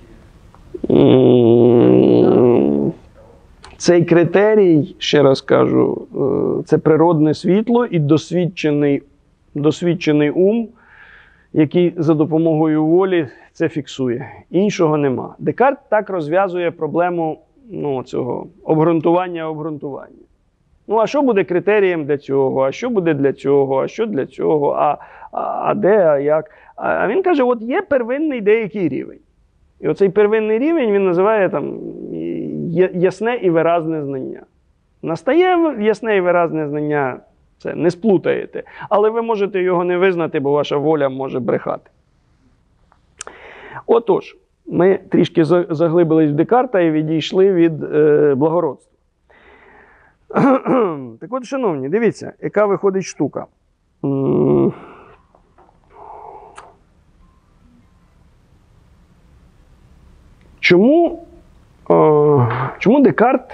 кажучи, Цей критерій, ще раз кажу, е, це природне світло і досвідчений досвідчений ум, який за допомогою волі це фіксує. Іншого нема. Декарт так розв'язує проблему, ну, цього обґрунтування обґрунтування. Ну, а що буде критерієм для цього? А що буде для цього? А що для цього? А, а, а де, а як? А він каже, от є первинний деякий рівень. І оцей первинний рівень він називає там ясне і виразне знання. Настає ясне і виразне знання, це не сплутаєте. Але ви можете його не визнати, бо ваша воля може брехати. Отож, ми трішки заглибились в Декарта і відійшли від е, благородства. Так от, шановні, дивіться, яка виходить штука. Чому, о, чому Декарт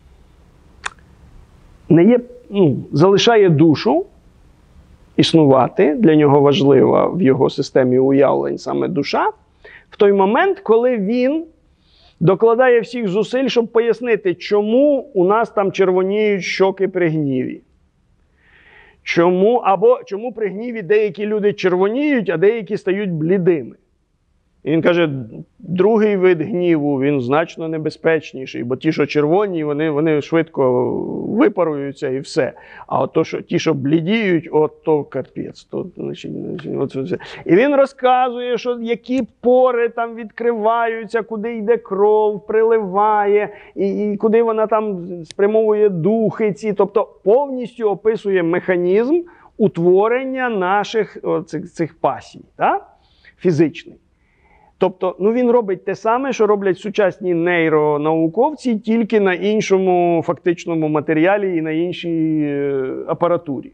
не є, ну, залишає душу існувати, для нього важлива в його системі уявлень саме душа, в той момент, коли він докладає всіх зусиль, щоб пояснити, чому у нас там червоніють щоки при гніві. Чому, або чому при гніві деякі люди червоніють, а деякі стають блідими. І він каже, другий вид гніву, він значно небезпечніший, бо ті, що червоні, вони, вони швидко випаруються і все. А от то, що, ті, що блідіють, от то капець. То, значить, от все. І він розказує, що які пори там відкриваються, куди йде кров, приливає, і, і куди вона там спрямовує духи ці. Тобто повністю описує механізм утворення наших оцих, цих пасій, так? Фізичний. Тобто, ну, він робить те саме, що роблять сучасні нейронауковці, тільки на іншому фактичному матеріалі і на іншій е, апаратурі.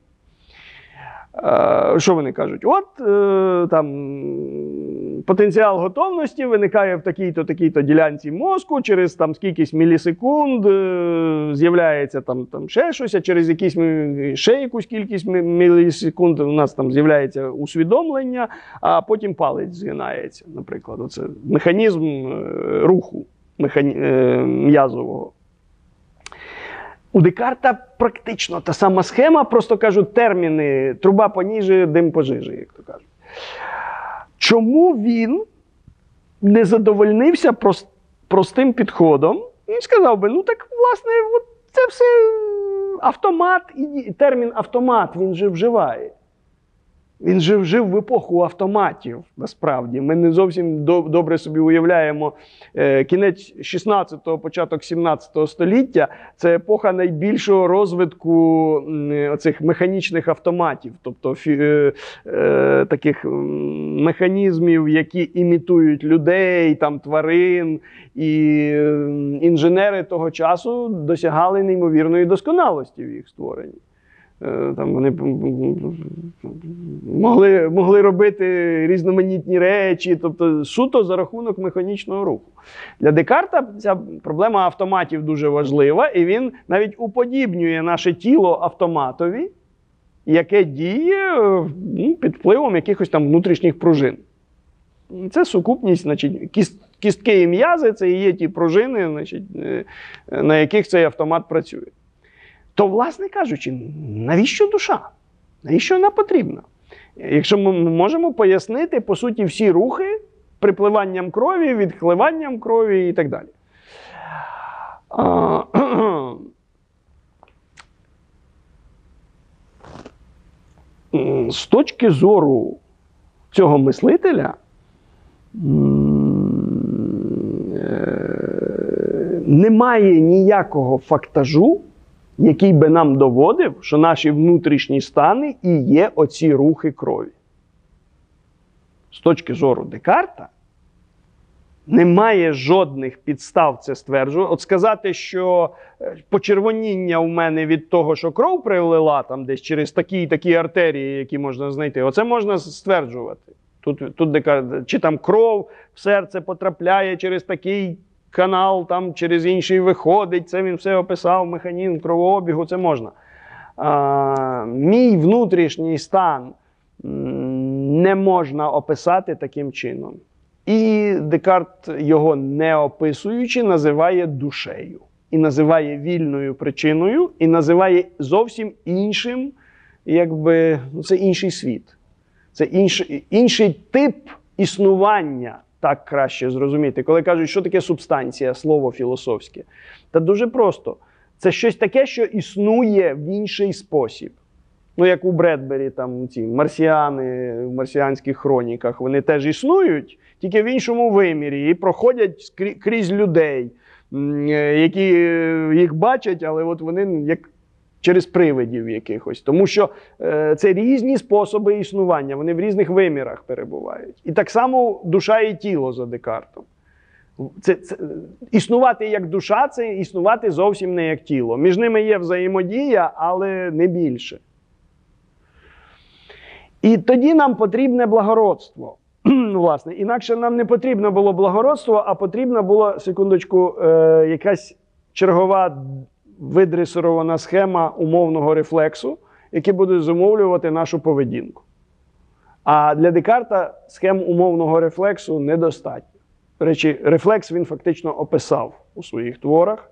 Е, що вони кажуть? От е, там потенціал готовності виникає в такій-то, такій-то ділянці мозку, через там скількись мілісекунд е, з'являється там, там ще щось, а через якісь ще якусь кількість мілісекунд у нас там з'являється усвідомлення, а потім палець згинається, наприклад. Оце механізм е, руху механі... е, м'язового. У Декарта практично та сама схема, просто кажуть терміни труба поніже, дим пожиже, як то кажуть. Чому він не задовольнився прост, простим підходом і сказав би, ну так, власне, от це все автомат, і термін автомат він же вживає. Він же вжив в епоху автоматів, насправді. Ми не зовсім добре собі уявляємо кінець шістнадцятого, початок сімнадцятого століття. Це епоха найбільшого розвитку оцих механічних автоматів, тобто фі, е, таких механізмів, які імітують людей, там, тварин. І інженери того часу досягали неймовірної досконалості в їх створенні. Там вони могли, могли робити різноманітні речі, тобто суто за рахунок механічного руху. Для Декарта ця проблема автоматів дуже важлива, і він навіть уподібнює наше тіло автоматові, яке діє, ну, під впливом якихось там внутрішніх пружин. Це сукупність, значить, кіст, кістки і м'язи, це і є ті пружини, значить, на яких цей автомат працює. То, власне кажучи, навіщо душа? Навіщо вона потрібна? Якщо ми можемо пояснити, по суті, всі рухи припливанням крові, відхливанням крові і так далі. А, з точки зору цього мислителя, немає ніякого фактажу, який би нам доводив, що наші внутрішні стани і є оці рухи крові. З точки зору Декарта, немає жодних підстав це стверджувати. От сказати, що почервоніння у мене від того, що кров прилила там десь через такі і такі артерії, які можна знайти, оце можна стверджувати. Тут, тут Декарт, чи там кров в серце потрапляє через такий канал, там через інший виходить, це він все описав, механізм кровообігу, це можна. А, мій внутрішній стан не можна описати таким чином. І Декарт, його не описуючи, називає душею. І називає вільною причиною, і називає зовсім іншим, якби, ну, це інший світ. Це інший, інший тип існування, так краще зрозуміти. Коли кажуть, що таке субстанція, слово філософське. Та дуже просто. Це щось таке, що існує в інший спосіб. Ну, як у Бредбері, там, ці марсіани в марсіанських хроніках, вони теж існують, тільки в іншому вимірі, і проходять крізь людей, які їх бачать, але от вони як через привидів якихось. Тому що е, це різні способи існування, вони в різних вимірах перебувають. І так само душа і тіло за Декартом. Це, це, існувати як душа – це існувати зовсім не як тіло. Між ними є взаємодія, але не більше. І тоді нам потрібне благородство. Власне, інакше нам не потрібно було благородство, а потрібна була, секундочку, е, якась чергова видресирована схема умовного рефлексу, які будуть зумовлювати нашу поведінку. А для Декарта схем умовного рефлексу недостатньо. До речі, рефлекс він фактично описав у своїх творах.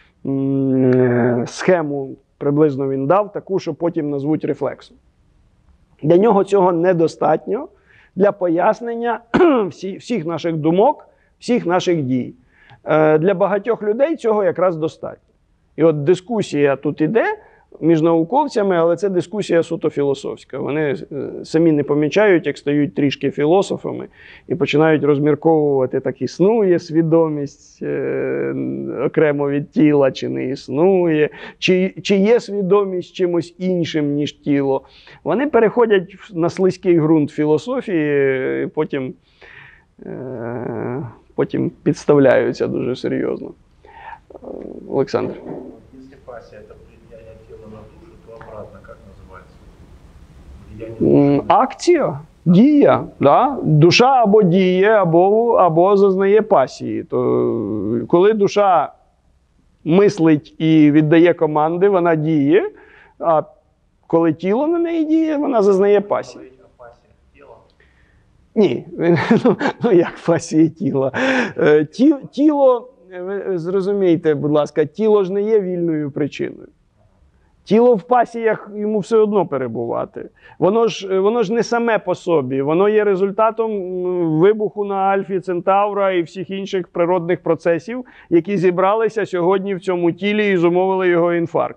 Схему приблизно він дав, таку, що потім назвуть рефлексом. Для нього цього недостатньо для пояснення всі, всіх наших думок, всіх наших дій. Е, для багатьох людей цього якраз достатньо. І от дискусія тут іде між науковцями, але це дискусія суто філософська. Вони самі не помічають, як стають трішки філософами і починають розмірковувати, так існує свідомість е, окремо від тіла, чи не існує, чи, чи є свідомість чимось іншим, ніж тіло. Вони переходять на слизький ґрунт філософії і потім, е, потім підставляються дуже серйозно. Олександр. Если пассия – это влияние тела на душу, то обратно как называется? Влияние души. Акція, дія. Да? Душа або діє, або, або зазнає пасії. То, коли душа мислить і віддає команди, вона діє, а коли тіло на неї діє, вона зазнає пасії. Говорить о пассии тела. Ні, ну як пасія тіла? Е, ті, тіло, ви зрозумійте, будь ласка, тіло ж не є вільною причиною. Тіло в пасіях йому все одно перебувати. Воно ж, воно ж не саме по собі, воно є результатом вибуху на Альфі Центавра і всіх інших природних процесів, які зібралися сьогодні в цьому тілі і зумовили його інфаркт.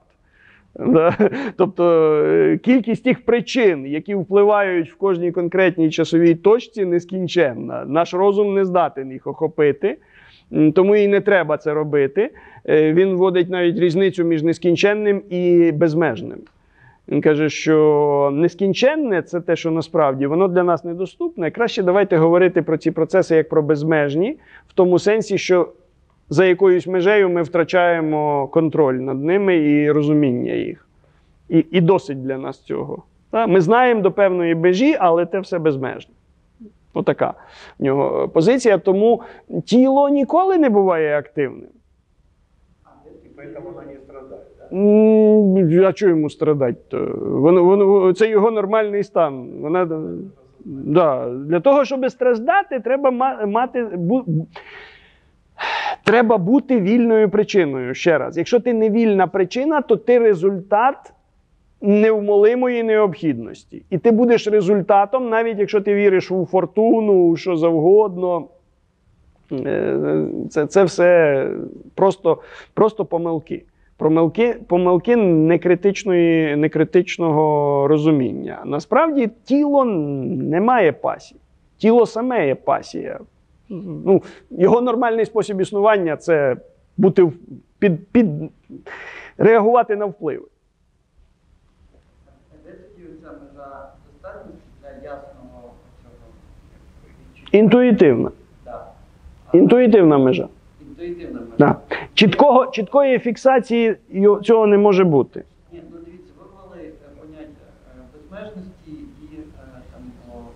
Тобто кількість тих причин, які впливають в кожній конкретній часовій точці, нескінченна. Наш розум не здатен їх охопити, тому і не треба це робити. Він вводить навіть різницю між нескінченним і безмежним. Він каже, що нескінченне – це те, що насправді, воно для нас недоступне. Краще давайте говорити про ці процеси як про безмежні, в тому сенсі, що за якоюсь межею ми втрачаємо контроль над ними і розуміння їх. І, і досить для нас цього. Ми знаємо до певної межі, але це все безмежне. Отака в нього позиція. Тому тіло ніколи не буває активним. И поэтому оно не страдает, да? А чого йому страдати? Воно, воно, це його нормальний стан. Вона, да. Для того, щоб страждати, треба мати... Бу, треба бути вільною причиною. Ще раз. Якщо ти не вільна причина, то ти результат невмолимої необхідності. І ти будеш результатом, навіть якщо ти віриш у фортуну, у що завгодно. Е, Це, це все просто, просто помилки. Помилки, помилки некритичної, некритичного розуміння. Насправді тіло не має пасії. Тіло саме є пасія. Ну, його нормальний спосіб існування – це бути під, під, реагувати на впливи. Де тоді ця межа достатності для ясного цього? Інтуїтивна. Да. Інтуїтивна межа. Інтуїтивна межа. Да. Чіткого, чіткої фіксації його- цього не може бути. Ні, ну дивіться, ви ввели е, поняття е, безмежності і е, там було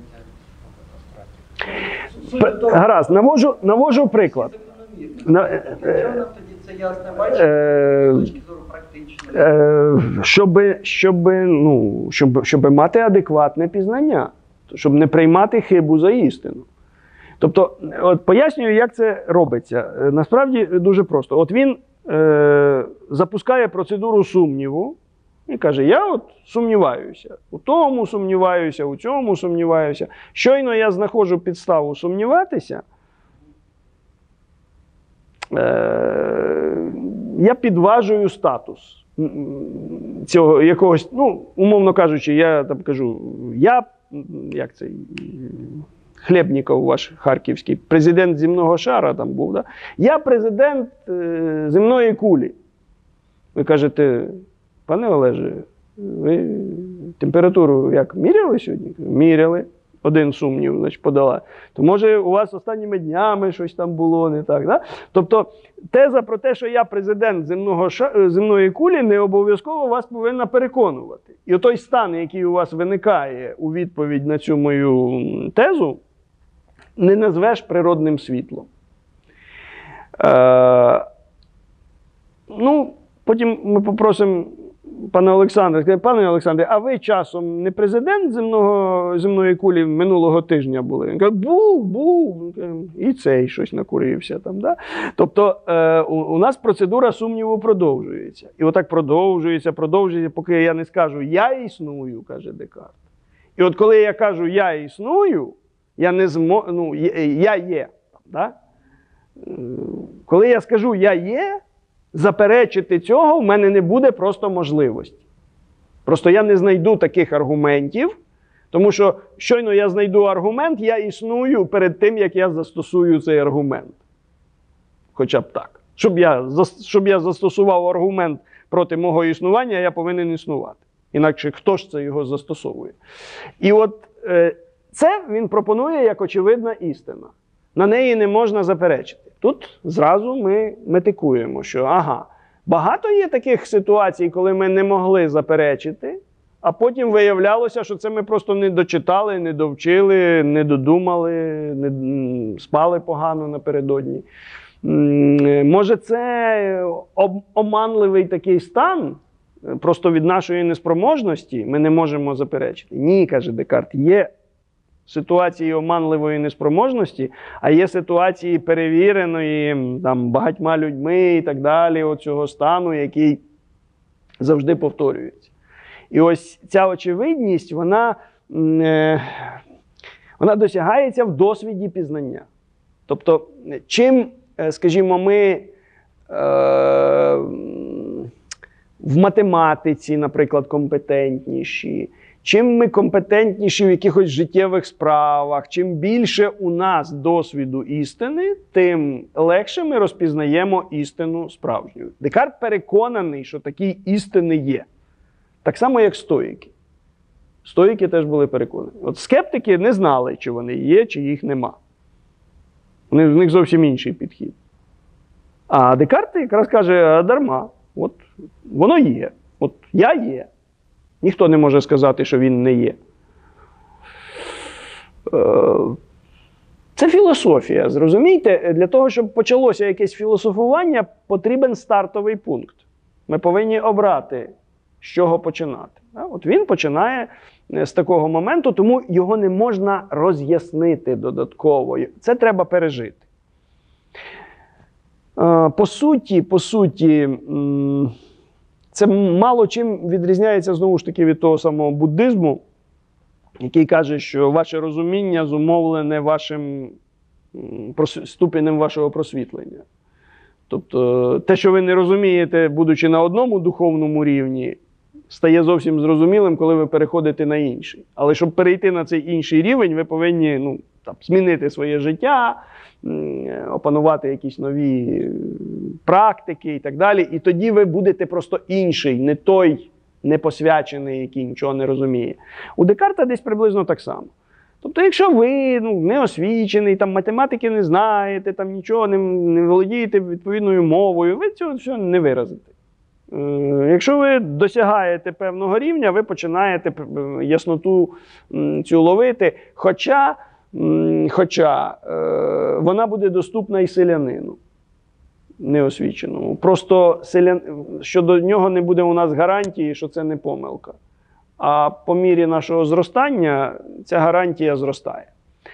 поняття. Суть П- в тому, Гаразд, навожу, навожу приклад. закономірно. На- е, Для чого нам тоді це ясне бачення Е, з точки зору практичної? Е, щоби, щоби, ну, щоб, щоби мати адекватне пізнання, щоб не приймати хибу за істину. Тобто, от пояснюю, як це робиться. Е, Насправді дуже просто. От він е, запускає процедуру сумніву і каже: я от сумніваюся, у тому сумніваюся, у цьому сумніваюся. Щойно я знаходжу підставу сумніватися, е, я підважую статус цього якогось, ну, умовно кажучи, я там кажу, я, як це, Хлєбніков ваш харківський, президент земного шара там був, да? Я президент е, земної кулі. Ви кажете: пане Олеже, ви температуру як міряли сьогодні? Міряли. Один сумнів, значить, подала. То може у вас останніми днями щось там було не так. Да? Тобто теза про те, що я президент земного ша... земної кулі, не обов'язково вас повинна переконувати. І отой стан, який у вас виникає у відповідь на цю мою тезу, не назвеш природним світлом. Е... Ну, потім ми попросимо пана Олександра, сказати: пане Олександре, а ви часом не президент земного, земної кулі минулого тижня були? Він каже: був, був. І цей щось накурився там. Да? Тобто е, у, у нас процедура сумніву продовжується. І отак продовжується, продовжується, поки я не скажу: я існую, каже Декарт. І от коли я кажу: я існую, я не змо... ну, я є. Да? Коли я скажу «я є», заперечити цього в мене не буде просто можливості. Просто я не знайду таких аргументів, тому що щойно я знайду аргумент, я існую перед тим, як я застосую цей аргумент. Хоча б так. Щоб я, щоб я застосував аргумент проти мого існування, я повинен існувати. Інакше хто ж це його застосовує? І от е, це він пропонує як очевидна істина. На неї не можна заперечити. Тут зразу ми метикуємо, що ага, багато є таких ситуацій, коли ми не могли заперечити, а потім виявлялося, що це ми просто не дочитали, не довчили, не додумали, не спали погано напередодні. Може, це оманливий такий стан, просто від нашої неспроможності ми не можемо заперечити? Ні, каже Декарт, є ситуації оманливої неспроможності, а є ситуації перевіреної там, багатьма людьми і так далі, оцього стану, який завжди повторюється. І ось ця очевидність, вона, е, вона досягається в досвіді пізнання. Тобто, чим, скажімо, ми е, в математиці, наприклад, компетентніші, чим ми компетентніші в якихось життєвих справах, чим більше у нас досвіду істини, тим легше ми розпізнаємо істину справжню. Декарт переконаний, що такі істини є. Так само, як стоїки. Стоїки теж були переконані. От скептики не знали, чи вони є, чи їх нема. Вони, в них зовсім інший підхід. А Декарт якраз каже: а дарма. От воно є. От я є. Ніхто не може сказати, що він не є. Це філософія, зрозумійте? Для того, щоб почалося якесь філософування, потрібен стартовий пункт. Ми повинні обрати, з чого починати. От він починає з такого моменту, тому його не можна роз'яснити додатково. Це треба пережити. По суті, по суті, це мало чим відрізняється, знову ж таки, від того самого буддизму, який каже, що ваше розуміння зумовлене вашим прос- ступенем вашого просвітлення. Тобто те, що ви не розумієте, будучи на одному духовному рівні, стає зовсім зрозумілим, коли ви переходите на інший. Але щоб перейти на цей інший рівень, ви повинні ну, там, змінити своє життя, опанувати якісь нові практики і так далі. І тоді ви будете просто інший, не той непосвячений, який нічого не розуміє. У Декарта десь приблизно так само. Тобто, якщо ви ну, не освічений, там, математики не знаєте, там, нічого не, не володієте відповідною мовою, ви цього все не виразите. Е, якщо ви досягаєте певного рівня, ви починаєте ясноту м, цю ловити, хоча, м, хоча е, вона буде доступна і селянину неосвіченому. Просто селян... щодо нього не буде у нас гарантії, що це не помилка. А по мірі нашого зростання ця гарантія зростає.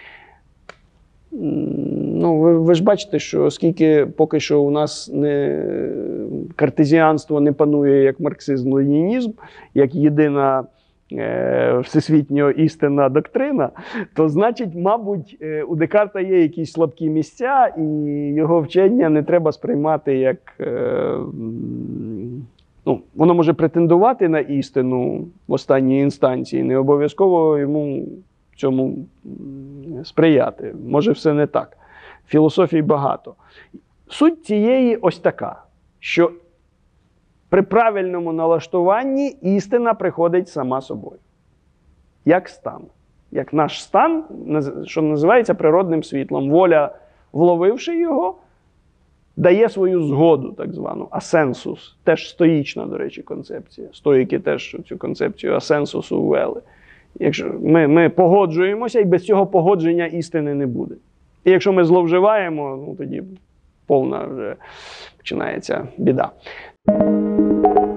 Ну, ви, ви ж бачите, що оскільки поки що у нас не, картезіанство не панує як марксизм-ленінізм, як єдина е, всесвітньо істинна доктрина, то значить, мабуть, е, у Декарта є якісь слабкі місця, і його вчення не треба сприймати як... Е, Ну, воно може претендувати на істину в останній інстанції, не обов'язково йому цьому сприяти. Може, все не так. Філософій багато. Суть цієї ось така, що при правильному налаштуванні істина приходить сама собою. Як стан. Як наш стан, що називається природним світлом. Воля, вловивши його, дає свою згоду, так звану, асенсус. Теж стоїчна, до речі, концепція. Стоїки теж цю концепцію асенсусу ввели. Якщо ми, ми погоджуємося, і без цього погодження істини не буде. І якщо ми зловживаємо, ну тоді повна вже починається біда.